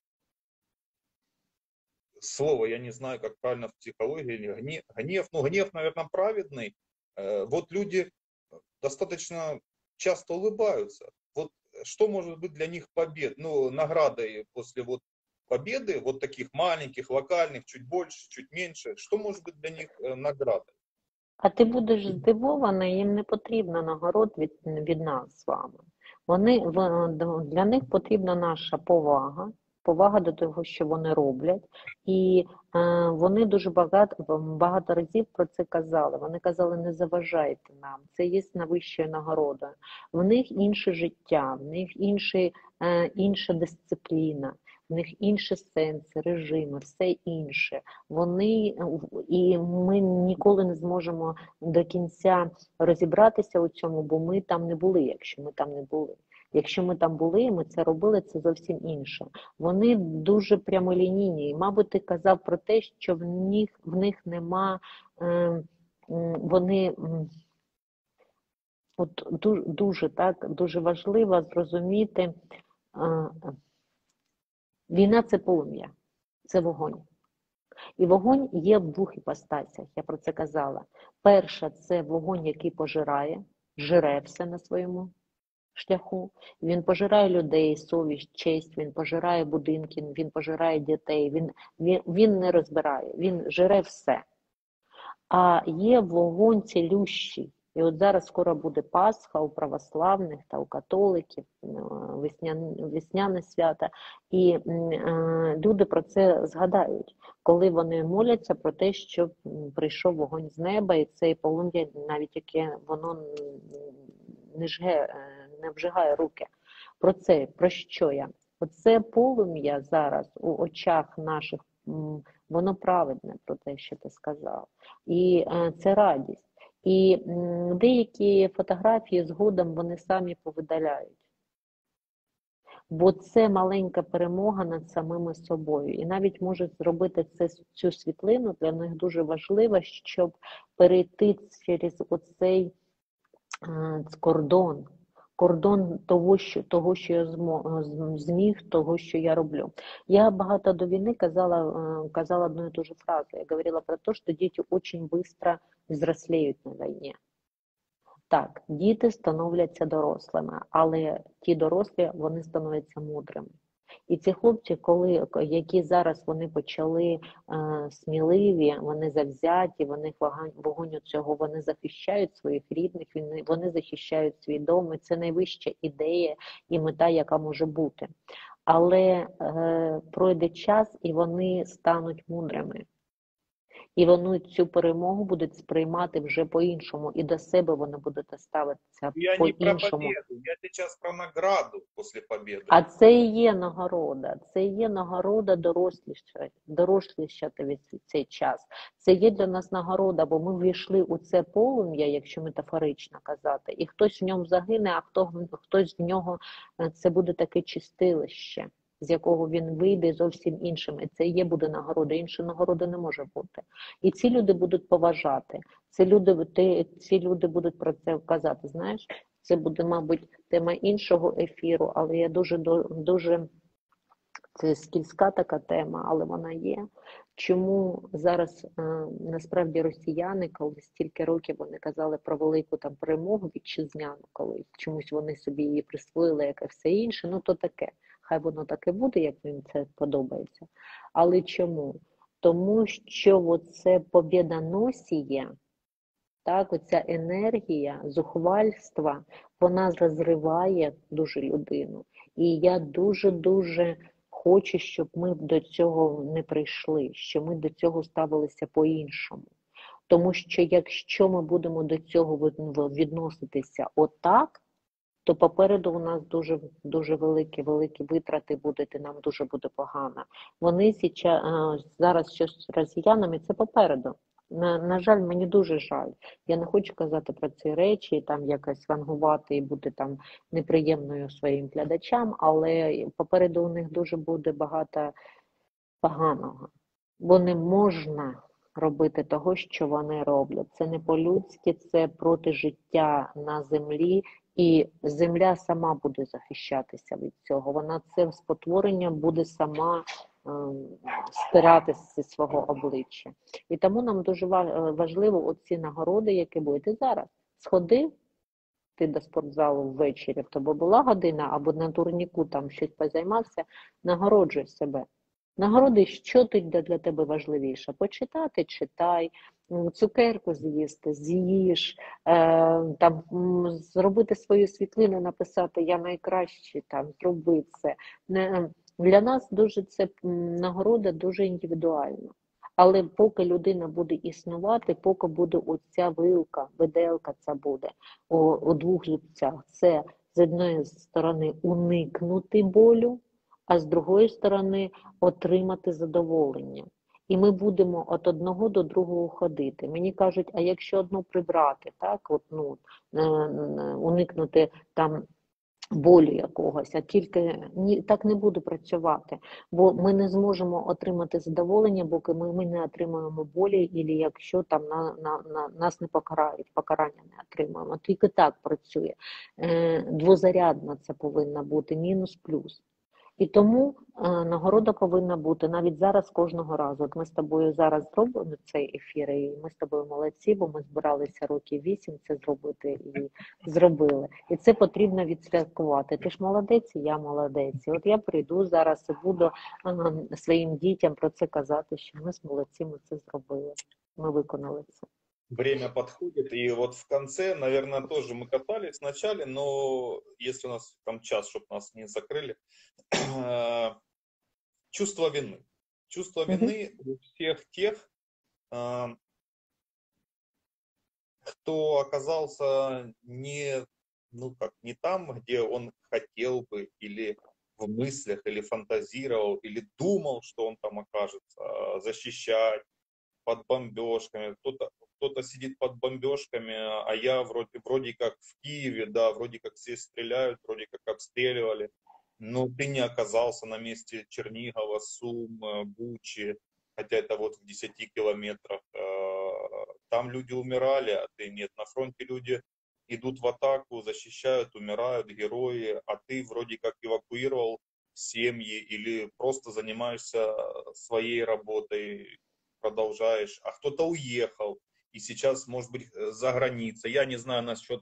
слова, я не знаю, как правильно в психологии, гнев, гнев, ну, гнев, наверное, праведный. Вот люди достаточно часто улыбаются. Вот что может быть для них побед, ну, наградой после вот победы, вот таких маленьких, локальных, чуть больше, чуть меньше, что может быть для них э, наградой? А ти будеш здивований, їм не потрібно нагород від, від нас з вами. Вони, в- для них потрібна наша повага, повага до того, що вони роблять. І е, вони дуже багато, багато разів про це казали. Вони казали, не заважайте нам, це є найвищою нагородою. В них інше життя, в них інший, е, інша дисципліна, в них інші сенси, режими, все інше. Вони, і ми ніколи не зможемо до кінця розібратися у цьому, бо ми там не були, якщо ми там не були. Якщо ми там були, ми це робили, це зовсім інше. Вони дуже прямолінійні. І, мабуть, ти казав про те, що в них, в них нема, е, вони, от дуже, дуже, так, дуже важливо зрозуміти, е, війна – це полум'я, це вогонь. І вогонь є в двох іпостасях, я про це казала. Перша – це вогонь, який пожирає, жире все на своєму шляху. Він пожирає людей, совість, честь, він пожирає будинки, він пожирає дітей, він, він, він не розбирає, він жире все. А є вогонь цілющий. І от зараз скоро буде Пасха у православних та у католиків, весняне, весняне свято. І е, люди про це згадають, коли вони моляться про те, щоб прийшов вогонь з неба, і цей полум'я, навіть яке воно не жге, не вжигає руки. Про це, про що я? Оце полум'я зараз у очах наших, воно праведне, про те, що ти сказав. І е, це радість. І м, деякі фотографії згодом вони самі повидаляють. Бо це маленька перемога над самими собою. І навіть можуть зробити це, цю світлину, для них дуже важливо, щоб перейти через оцей е, кордон. Кордон того, що, того, що я зміг, того, що я роблю. Я багато до війни казала, казала одну і ту же фразу. Я говорила про те, що діти дуже швидко взрослеють на війні. Так, діти становляться дорослими, але ті дорослі, вони становляться мудрими. І ці хлопці, коли, які зараз вони почали е, сміливі, вони завзяті, вони вогонь цього, вони захищають своїх рідних, вони, вони захищають свій дом, і це найвища ідея і мета, яка може бути. Але е, пройде час, і вони стануть мудрими. І вони цю перемогу будуть сприймати вже по-іншому, і до себе вони будуть ставитися я по-іншому. Я не про победу, я зараз про награду після победи. А це і є нагорода, це і є нагорода дорослішати, дорослішати від цей час. Це є для нас нагорода, бо ми ввійшли у це полум'я, якщо метафорично казати, і хтось в ньому загине, а хто, хтось в нього, це буде таке чистилище, з якого він вийде зовсім іншим. І це є буде нагорода, іншої нагороди не може бути. І ці люди будуть поважати, ці люди, ці люди будуть про це казати, знаєш. Це буде, мабуть, тема іншого ефіру, але я дуже, дуже, це скільська така тема, але вона є. Чому зараз, насправді, росіяни, коли стільки років вони казали про велику там перемогу вітчизняну, коли чомусь вони собі її присвоїли, як і все інше, ну то таке. Хай воно таке буде, як їм це подобається. Але чому? Тому що оце побєдоносіє, так, оця енергія зухвальства, вона розриває дуже людину. І я дуже-дуже хочу, щоб ми до цього не прийшли, щоб ми до цього ставилися по-іншому. Тому що якщо ми будемо до цього відноситися отак, то попереду у нас дуже, дуже великі, великі витрати будуть, і нам дуже буде погано. Вони зараз щось з росіянами, це попереду. На, на жаль, мені дуже жаль. Я не хочу казати про ці речі, там якось вангувати і бути там неприємною своїм глядачам, але попереду у них дуже буде багато поганого. Бо не можна робити того, що вони роблять. Це не по-людськи, це проти життя на землі, і земля сама буде захищатися від цього. Вона це спотворення буде сама стирати зі свого обличчя. І тому нам дуже важливо оці нагороди, які будуть. І зараз сходи, піти до спортзалу ввечері, в тебе була година, або на турніку там щось позаймався, нагороджуй себе. Нагороди, що ти для, для тебе важливіше? Почитати – читай, цукерку з'їсти – з'їж, е, там, зробити свою світлину, написати «я найкращий», там, зроби це. Не, для нас дуже це нагорода дуже індивідуальна. Але поки людина буде існувати, поки буде оця вилка, виделка ця буде у, у двох зубцях. Це з однієї сторони уникнути болю, а з другої сторони отримати задоволення. І ми будемо від одного до другого ходити. Мені кажуть, а якщо одну прибрати, так, от, ну, уникнути там болю якогось, а тільки ні, так не буду працювати, бо ми не зможемо отримати задоволення, поки ми, ми не отримаємо болі, або якщо там на, на, на, нас не покарають, покарання не отримаємо. Тільки так працює. Е, двозарядно це повинно бути, мінус-плюс. І тому е, нагорода повинна бути навіть зараз кожного разу. От ми з тобою зараз зробимо цей ефір, і ми з тобою молодці, бо ми збиралися років вісім це зробити і зробили. І це потрібно відсвяткувати. Ти ж молодець, і я молодець. І от я прийду зараз і буду е, своїм дітям про це казати, що ми з молодці, ми це зробили. Ми виконали це. Время подходит, и вот в конце, наверное, тоже мы катались вначале, но если у нас там час, чтобы нас не закрыли, чувство вины. Чувство вины у всех тех, кто оказался не, ну как, не там, где он хотел бы, или в мыслях, или фантазировал, или думал, что он там окажется, защищать под бомбежками, кто-то кто-то сидит под бомбежками, а я вроде, вроде как в Киеве, да, вроде как здесь стреляют, вроде как обстреливали, но ты не оказался на месте Чернигова, Сум, Бучи, хотя это вот в десяти километрах. Там люди умирали, а ты нет. На фронте люди идут в атаку, защищают, умирают, герои, а ты вроде как эвакуировал семьи или просто занимаешься своей работой, продолжаешь, а кто-то уехал и сейчас, может быть, за границей. Я не знаю насчет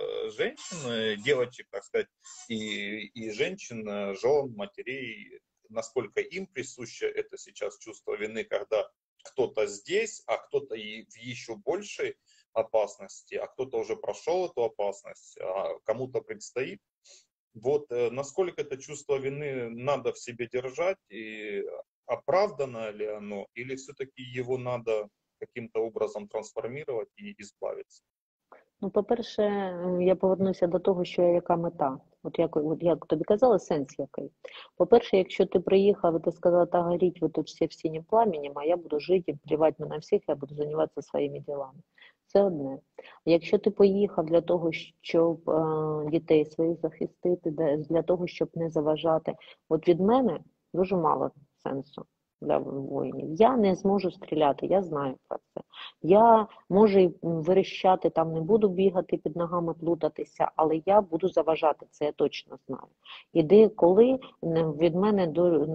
женщин, девочек, так сказать, и, и женщин, жен, матерей, насколько им присуще это сейчас чувство вины, когда кто-то здесь, а кто-то и в еще большей опасности, а кто-то уже прошел эту опасность, а кому-то предстоит. Вот насколько это чувство вины надо в себе держать, и оправдано ли оно, или все-таки его надо каким-то образом трансформировать і избавиться? Ну, по-перше, я повернуся до того, що яка мета. От як, от як тобі казала, сенс який. По-перше, якщо ти приїхав і ти сказала, та горіть ви тут всі в синім пламенем, а я буду жити, плівати мене на всіх, я буду займатися своїми ділами. Це одне. Якщо ти поїхав для того, щоб е, дітей своїх захистити, для того, щоб не заважати, от від мене дуже мало сенсу для воїнів. Я не зможу стріляти, я знаю про це. Я, може, верещати, там не буду бігати, під ногами плутатися, але я буду заважати, це я точно знаю. І де, коли від мене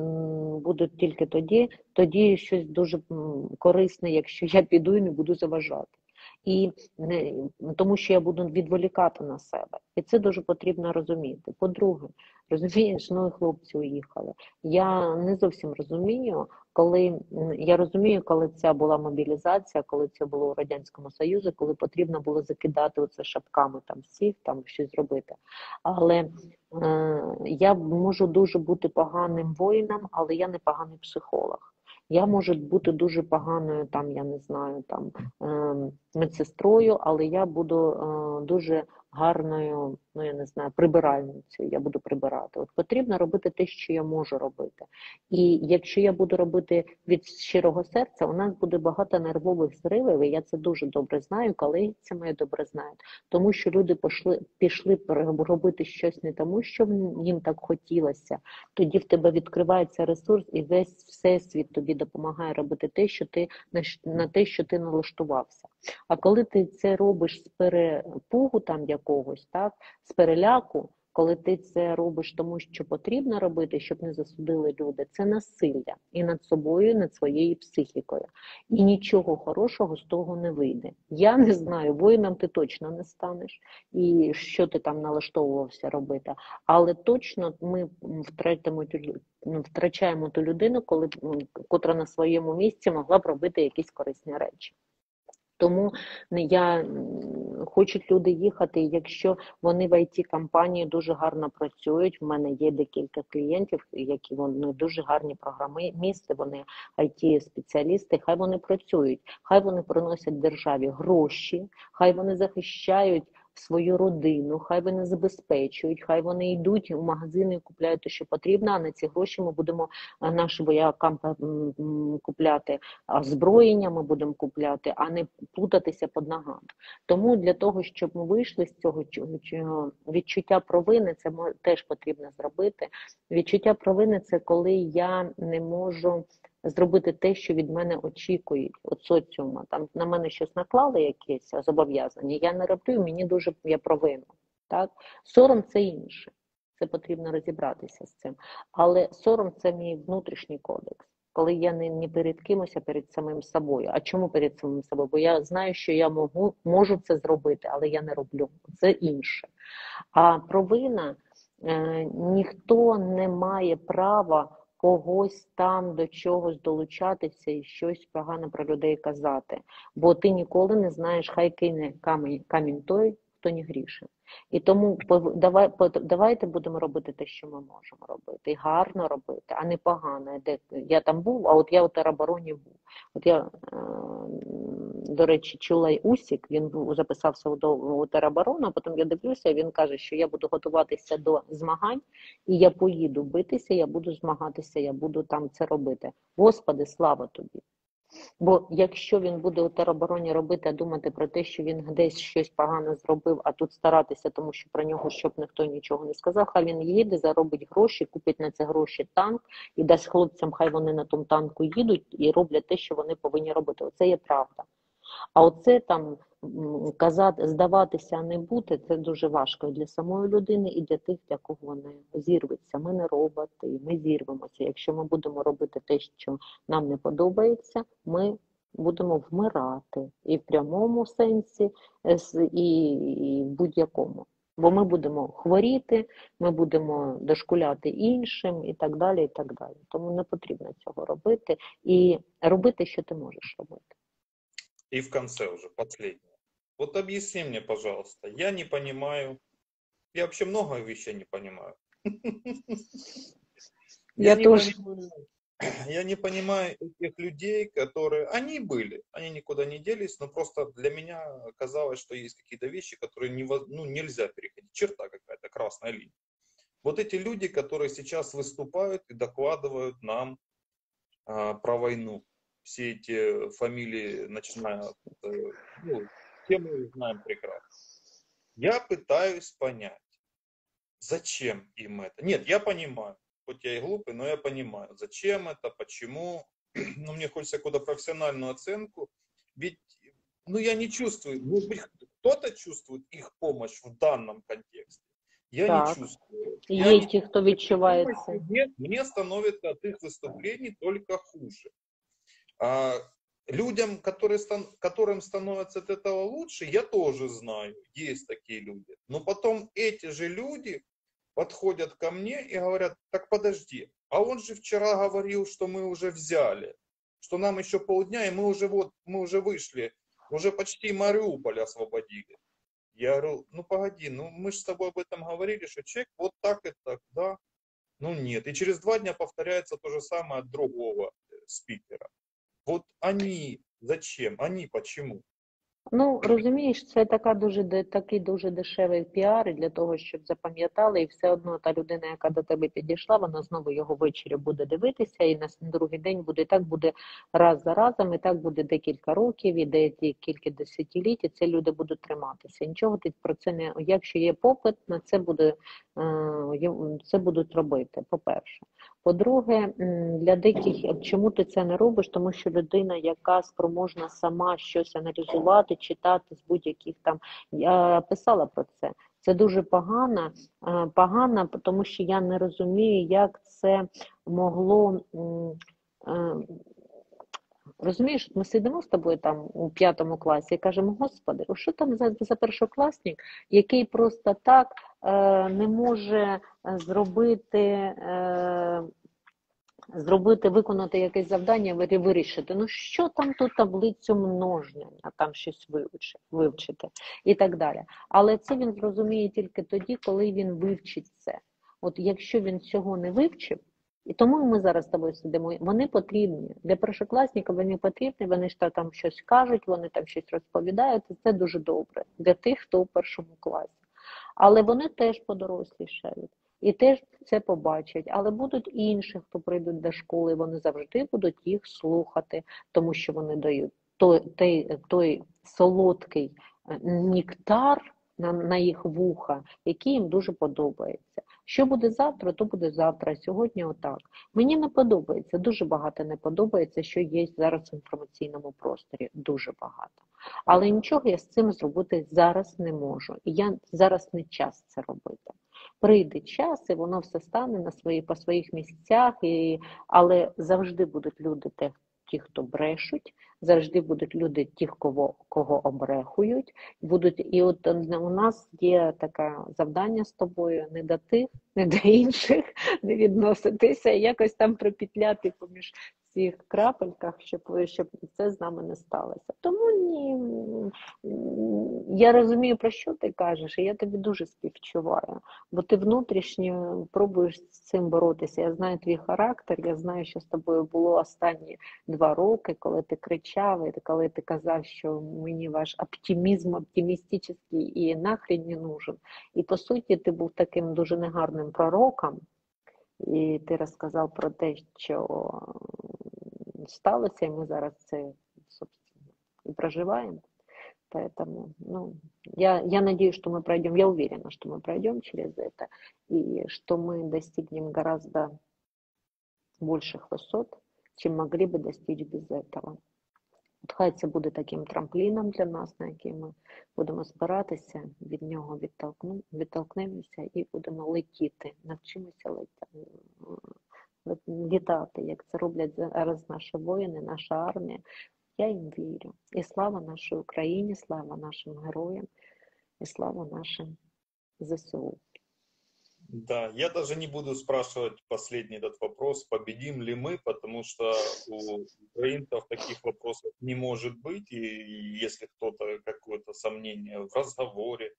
будуть тільки тоді, тоді щось дуже корисне, якщо я піду і не буду заважати. І не, тому що я буду відволікати на себе. І це дуже потрібно розуміти. По-друге, розумієш, ну і хлопці уїхали. Я не зовсім розумію, коли, я розумію, коли це була мобілізація, коли це було у Радянському Союзі, коли потрібно було закидати оце шапками там всіх, там щось зробити. Але е, я можу дуже бути поганим воїном, але я не поганий психолог. Я можу бути дуже поганою, там, я не знаю, там, медсестрою, але я буду дуже гарною, ну, я не знаю, прибиральницею, я буду прибирати. От потрібно робити те, що я можу робити. І якщо я буду робити від щирого серця, у нас буде багато нервових зривів, і я це дуже добре знаю, колеги це мої добре знають. Тому що люди пішли, пішли робити щось не тому, що їм так хотілося. Тоді в тебе відкривається ресурс, і весь всесвіт тобі допомагає робити те, що ти, на те, що ти налаштувався. А коли ти це робиш з перепугу там якогось, так, з переляку, коли ти це робиш тому, що потрібно робити, щоб не засудили люди, це насилля і над собою, і над своєю психікою. І нічого хорошого з того не вийде. Я не знаю, воїном ти точно не станеш, і що ти там налаштовувався робити, але точно ми втратимо, втрачаємо ту людину, коли, котра на своєму місці могла б робити якісь корисні речі. Тому я хочуть люди їхати, якщо вони в ай ті-компанії дуже гарно працюють. В мене є декілька клієнтів, які вони дуже гарні програмісти, вони ай ті-спеціалісти, хай вони працюють, хай вони приносять державі гроші, хай вони захищають свою родину, хай вони забезпечують, хай вони йдуть в магазини і купляють те, що потрібно, а на ці гроші ми будемо нашим воякам купляти озброєння, ми будемо купляти, а не плутатися під ногами. Тому для того, щоб ми вийшли з цього відчуття провини, це теж потрібно зробити. Відчуття провини – це коли я не можу зробити те, що від мене очікують від соціуму. Там на мене щось наклали, якесь зобов'язання, я не роблю, мені дуже я провину. Так? Сором – це інше. Це потрібно розібратися з цим. Але сором – це мій внутрішній кодекс. Коли я не, не перед кимось, а перед самим собою. А чому перед самим собою? Бо я знаю, що я можу, можу це зробити, але я не роблю. Це інше. А провина, е, ніхто не має права когось там до чогось долучатися і щось погано про людей казати. Бо ти ніколи не знаєш, хай кине камінь, камінь той, хто не грішив. І тому давай, давайте будемо робити те, що ми можемо робити. І гарно робити, а не погано. Де я там був, а от я у теробороні був. От я, до речі, чула Усік, він записався у тероборону, а потім я дивлюся, він каже, що я буду готуватися до змагань, і я поїду битися, я буду змагатися, я буду там це робити. Господи, слава тобі! Бо якщо він буде у теробороні робити, а думати про те, що він десь щось погано зробив, а тут старатися, тому що про нього, щоб ніхто нічого не сказав, хай він їде, заробить гроші, купить на це гроші танк і дасть хлопцям, хай вони на тому танку їдуть і роблять те, що вони повинні робити. Оце є правда. А оце там казати, здаватися, а не бути, це дуже важко і для самої людини, і для тих, для кого вони зірветься. Ми не роботи, і ми зірвемося. Якщо ми будемо робити те, що нам не подобається, ми будемо вмирати. І в прямому сенсі, і в будь-якому. Бо ми будемо хворіти, ми будемо дошкуляти іншим і так далі, і так далі. Тому не потрібно цього робити. І робити, що ти можеш робити. И в конце уже, последнее. Вот объясни мне, пожалуйста, я не понимаю, я вообще много вещей не понимаю. Я тоже. Я не понимаю этих людей, которые, они были, они никуда не делись, но просто для меня казалось, что есть какие-то вещи, которые не, ну, нельзя переходить, черта какая-то, красная линия. Вот эти люди, которые сейчас выступают и докладывают нам а, про войну. Все эти фамилии, начиная от, ну, все мы знаем прекрасно. Я пытаюсь понять, зачем им это. Нет, я понимаю, хоть я и глупый, но я понимаю, зачем это, почему. Ну, мне хочется какую-то профессиональную оценку. Ведь, ну, я не чувствую, может быть, кто-то чувствует их помощь в данном контексте. Я так. не чувствую. Я Есть те, кто відчувається. Мне, мне становится от их выступлений только хуже. А людям, которые, которым становится от этого лучше, я тоже знаю, есть такие люди. Но потом эти же люди подходят ко мне и говорят, так подожди, а он же вчера говорил, что мы уже взяли, что нам еще полдня, и мы уже, вот, мы уже вышли, уже почти Мариуполь освободили. Я говорю, ну погоди, ну мы же с тобой об этом говорили, что человек вот так и так, да. Ну нет, и через два дня повторяется то же самое от другого спикера. Вот они, зачем? Они почему? Ну, розумієш, це така дуже, такий дуже дешевий піар для того, щоб запам'ятали, і все одно та людина, яка до тебе підійшла, вона знову його ввечері буде дивитися, і на другий день буде, і так буде раз за разом, і так буде декілька років, і декілька десятиліть, і це люди будуть триматися. Нічого ти про це не, якщо є попит, на це буде, це будуть робити, по-перше. По-друге, для деяких, чому ти це не робиш? Тому що людина, яка спроможна сама щось аналізувати, читати з будь-яких там, я писала про це, Це дуже погано, е, погано, тому що я не розумію, як це могло. е, Розумієш, ми сидимо з тобою там у п'ятому класі і кажемо, Господи, о що там за, за першокласник, який просто так е, не може зробити, е, зробити, виконати якесь завдання, вирішити. Ну що там ту таблицю множення, там щось вивчити, вивчити і так далі. Але це він зрозуміє тільки тоді, коли він вивчить це. От якщо він цього не вивчив, і тому ми зараз з тобою сидимо. Вони потрібні. Для першокласників вони потрібні, вони ж там щось кажуть, вони там щось розповідають, і це дуже добре для тих, хто у першому класі. Але вони теж подорослішають і теж це побачать. Але будуть інші, хто прийдуть до школи, вони завжди будуть їх слухати, тому що вони дають той, той, той солодкий нектар на, на їх вуха, який їм дуже подобається. Що буде завтра, то буде завтра, сьогодні отак. Мені не подобається, дуже багато не подобається, що є зараз в інформаційному просторі, дуже багато. Але нічого я з цим зробити зараз не можу, і я зараз не час це робити. Прийде час, і воно все стане на свої, по своїх місцях, і, але завжди будуть люди, ті, ті, хто брешуть, завжди будуть люди, ті, кого, кого обрехують. Будуть, і от у нас є таке завдання з тобою не до тих, не до інших, не відноситися, якось там припетляти поміж цих крапельках, щоб, щоб це з нами не сталося. Тому ні, я розумію, про що ти кажеш, і я тобі дуже співчуваю, бо ти внутрішньо пробуєш з цим боротися. Я знаю твій характер, я знаю, що з тобою було останні два роки, коли ти кричав, і коли ти казав, що мені ваш оптимізм оптимістичний і нахрен не нужен. І по суті ти був таким дуже негарним пророком, і ти розказав про те, що сталося, и мы зараз це, собственно, и проживаем. Поэтому, ну, я, я надеюсь, что мы пройдем, я уверена, что мы пройдем через это, и что мы достигнем гораздо больших высот, чем могли бы достичь без этого. От хай це буде таким трампліном для нас, на який ми будемо збиратися, від нього відтолкну, відтолкнемося і будемо летіти, навчимося летіти. Літати, як це роблять зараз наші воїни, наша армія. Я їм вірю. І слава нашій Україні, слава нашим героям, і слава нашим ЗСУ. Да, я даже не буду спрашивать последний этот вопрос, победим ли мы, потому что у украинцев таких вопросов не может быть, и если кто-то какое-то сомнение в разговоре,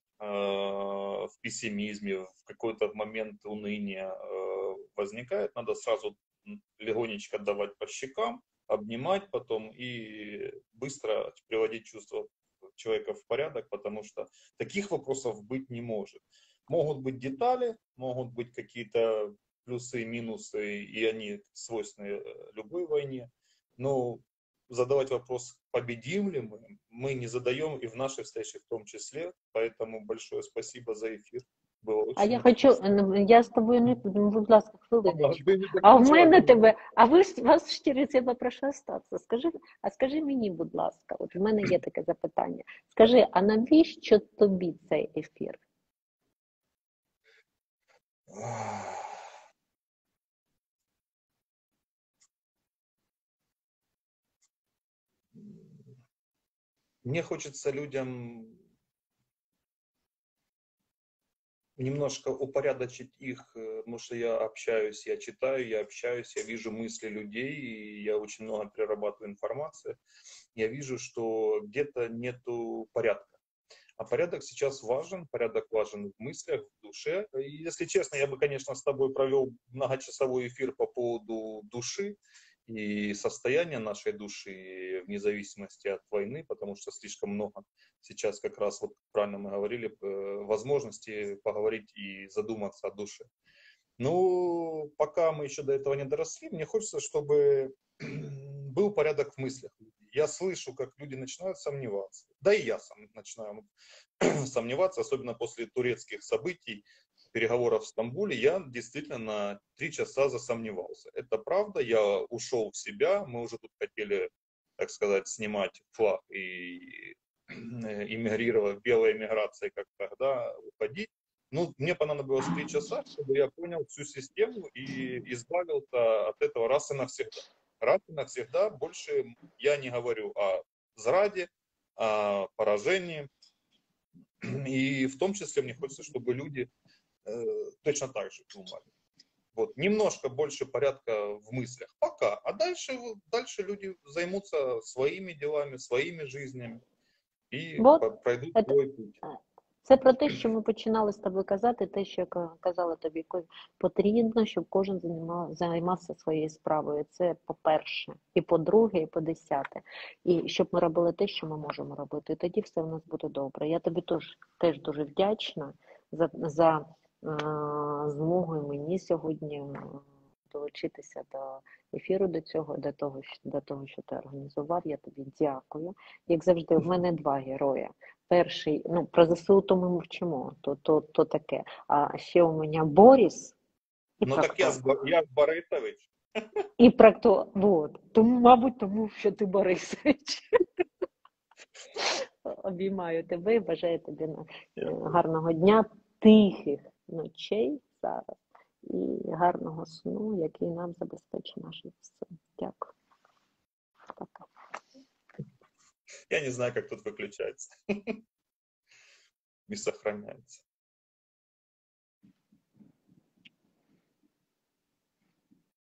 в пессимизме, в какой-то момент уныния возникает, надо сразу легонечко давать по щекам, обнимать потом и быстро приводить чувства человека в порядок, потому что таких вопросов быть не может. Могут быть детали, могут быть какие-то плюсы и минусы, и они свойственны любой войне, но задавать вопрос, победим ли мы, мы не задаем и в нашей встрече в том числе, поэтому большое спасибо за эфир. Було очень а я хочу, я з тобою не, будь ласка, хвилиночку. А, а в мене тебе, а ви ж, вас через я попрошу остатися. Скажи, а скажи мені, будь ласка, от в мене є таке запитання. Скажи, а навіщо тобі цей ефір? Мне хочется людям немножко упорядочить их, потому что я общаюсь, я читаю, я общаюсь, я вижу мысли людей, и я очень много перерабатываю информацию. Я вижу, что где-то нету порядка. А порядок сейчас важен, порядок важен в мыслях, в душе. И, если честно, я бы, конечно, с тобой провел многочасовой эфир по поводу души и состояния нашей души, вне зависимости от войны, потому что слишком много сейчас, как раз, вот правильно мы говорили, возможности поговорить и задуматься о душе. Ну, пока мы еще до этого не доросли, мне хочется, чтобы был порядок в мыслях. Я слышу, как люди начинают сомневаться. Да и я сам начинаю сомневаться, особенно после турецких событий, переговоров в Стамбуле. Я действительно на три часа засомневался. Это правда, я ушел в себя. Мы уже тут хотели, так сказать, снимать флаг и эмигрировать, белой эмиграции, как тогда, уходить. Ну, мне понадобилось три часа, чтобы я понял всю систему и избавился от этого раз и навсегда. Раз и навсегда больше я не говорю о зраде, о поражении. И в том числе мне хочется, чтобы люди э, точно так же думали. Вот, немножко больше порядка в мыслях. Пока. А дальше, дальше люди займутся своими делами, своими жизнями і Вот, пройдуть это, свой путь. це про те, що ми починали з тобою казати, те, що я казала тобі, потрібно, щоб кожен займав, займався своєю справою. Це по-перше, і по-друге, і по-десяте. І щоб ми робили те, що ми можемо робити. І тоді все у нас буде добре. Я тобі теж, теж дуже вдячна за, за е, змогу мені сьогодні долучитися до ефіру, до цього, до того, до того, що ти організував. Я тобі дякую. Як завжди, в мене два герої. Перший, ну, про ЗСУ то ми мовчимо, то, то, то таке. А ще у мене Борис і Ну Проктор. так я, я Борисович. І Проктор, вот. Тому, мабуть, тому, що ти Борисович. Обіймаю тебе і бажаю тобі гарного дня, тихих ночей зараз і гарного сну, який нам забезпечить наше все. Дякую. Пока. Я не знаю, как тут выключается. И сохраняется.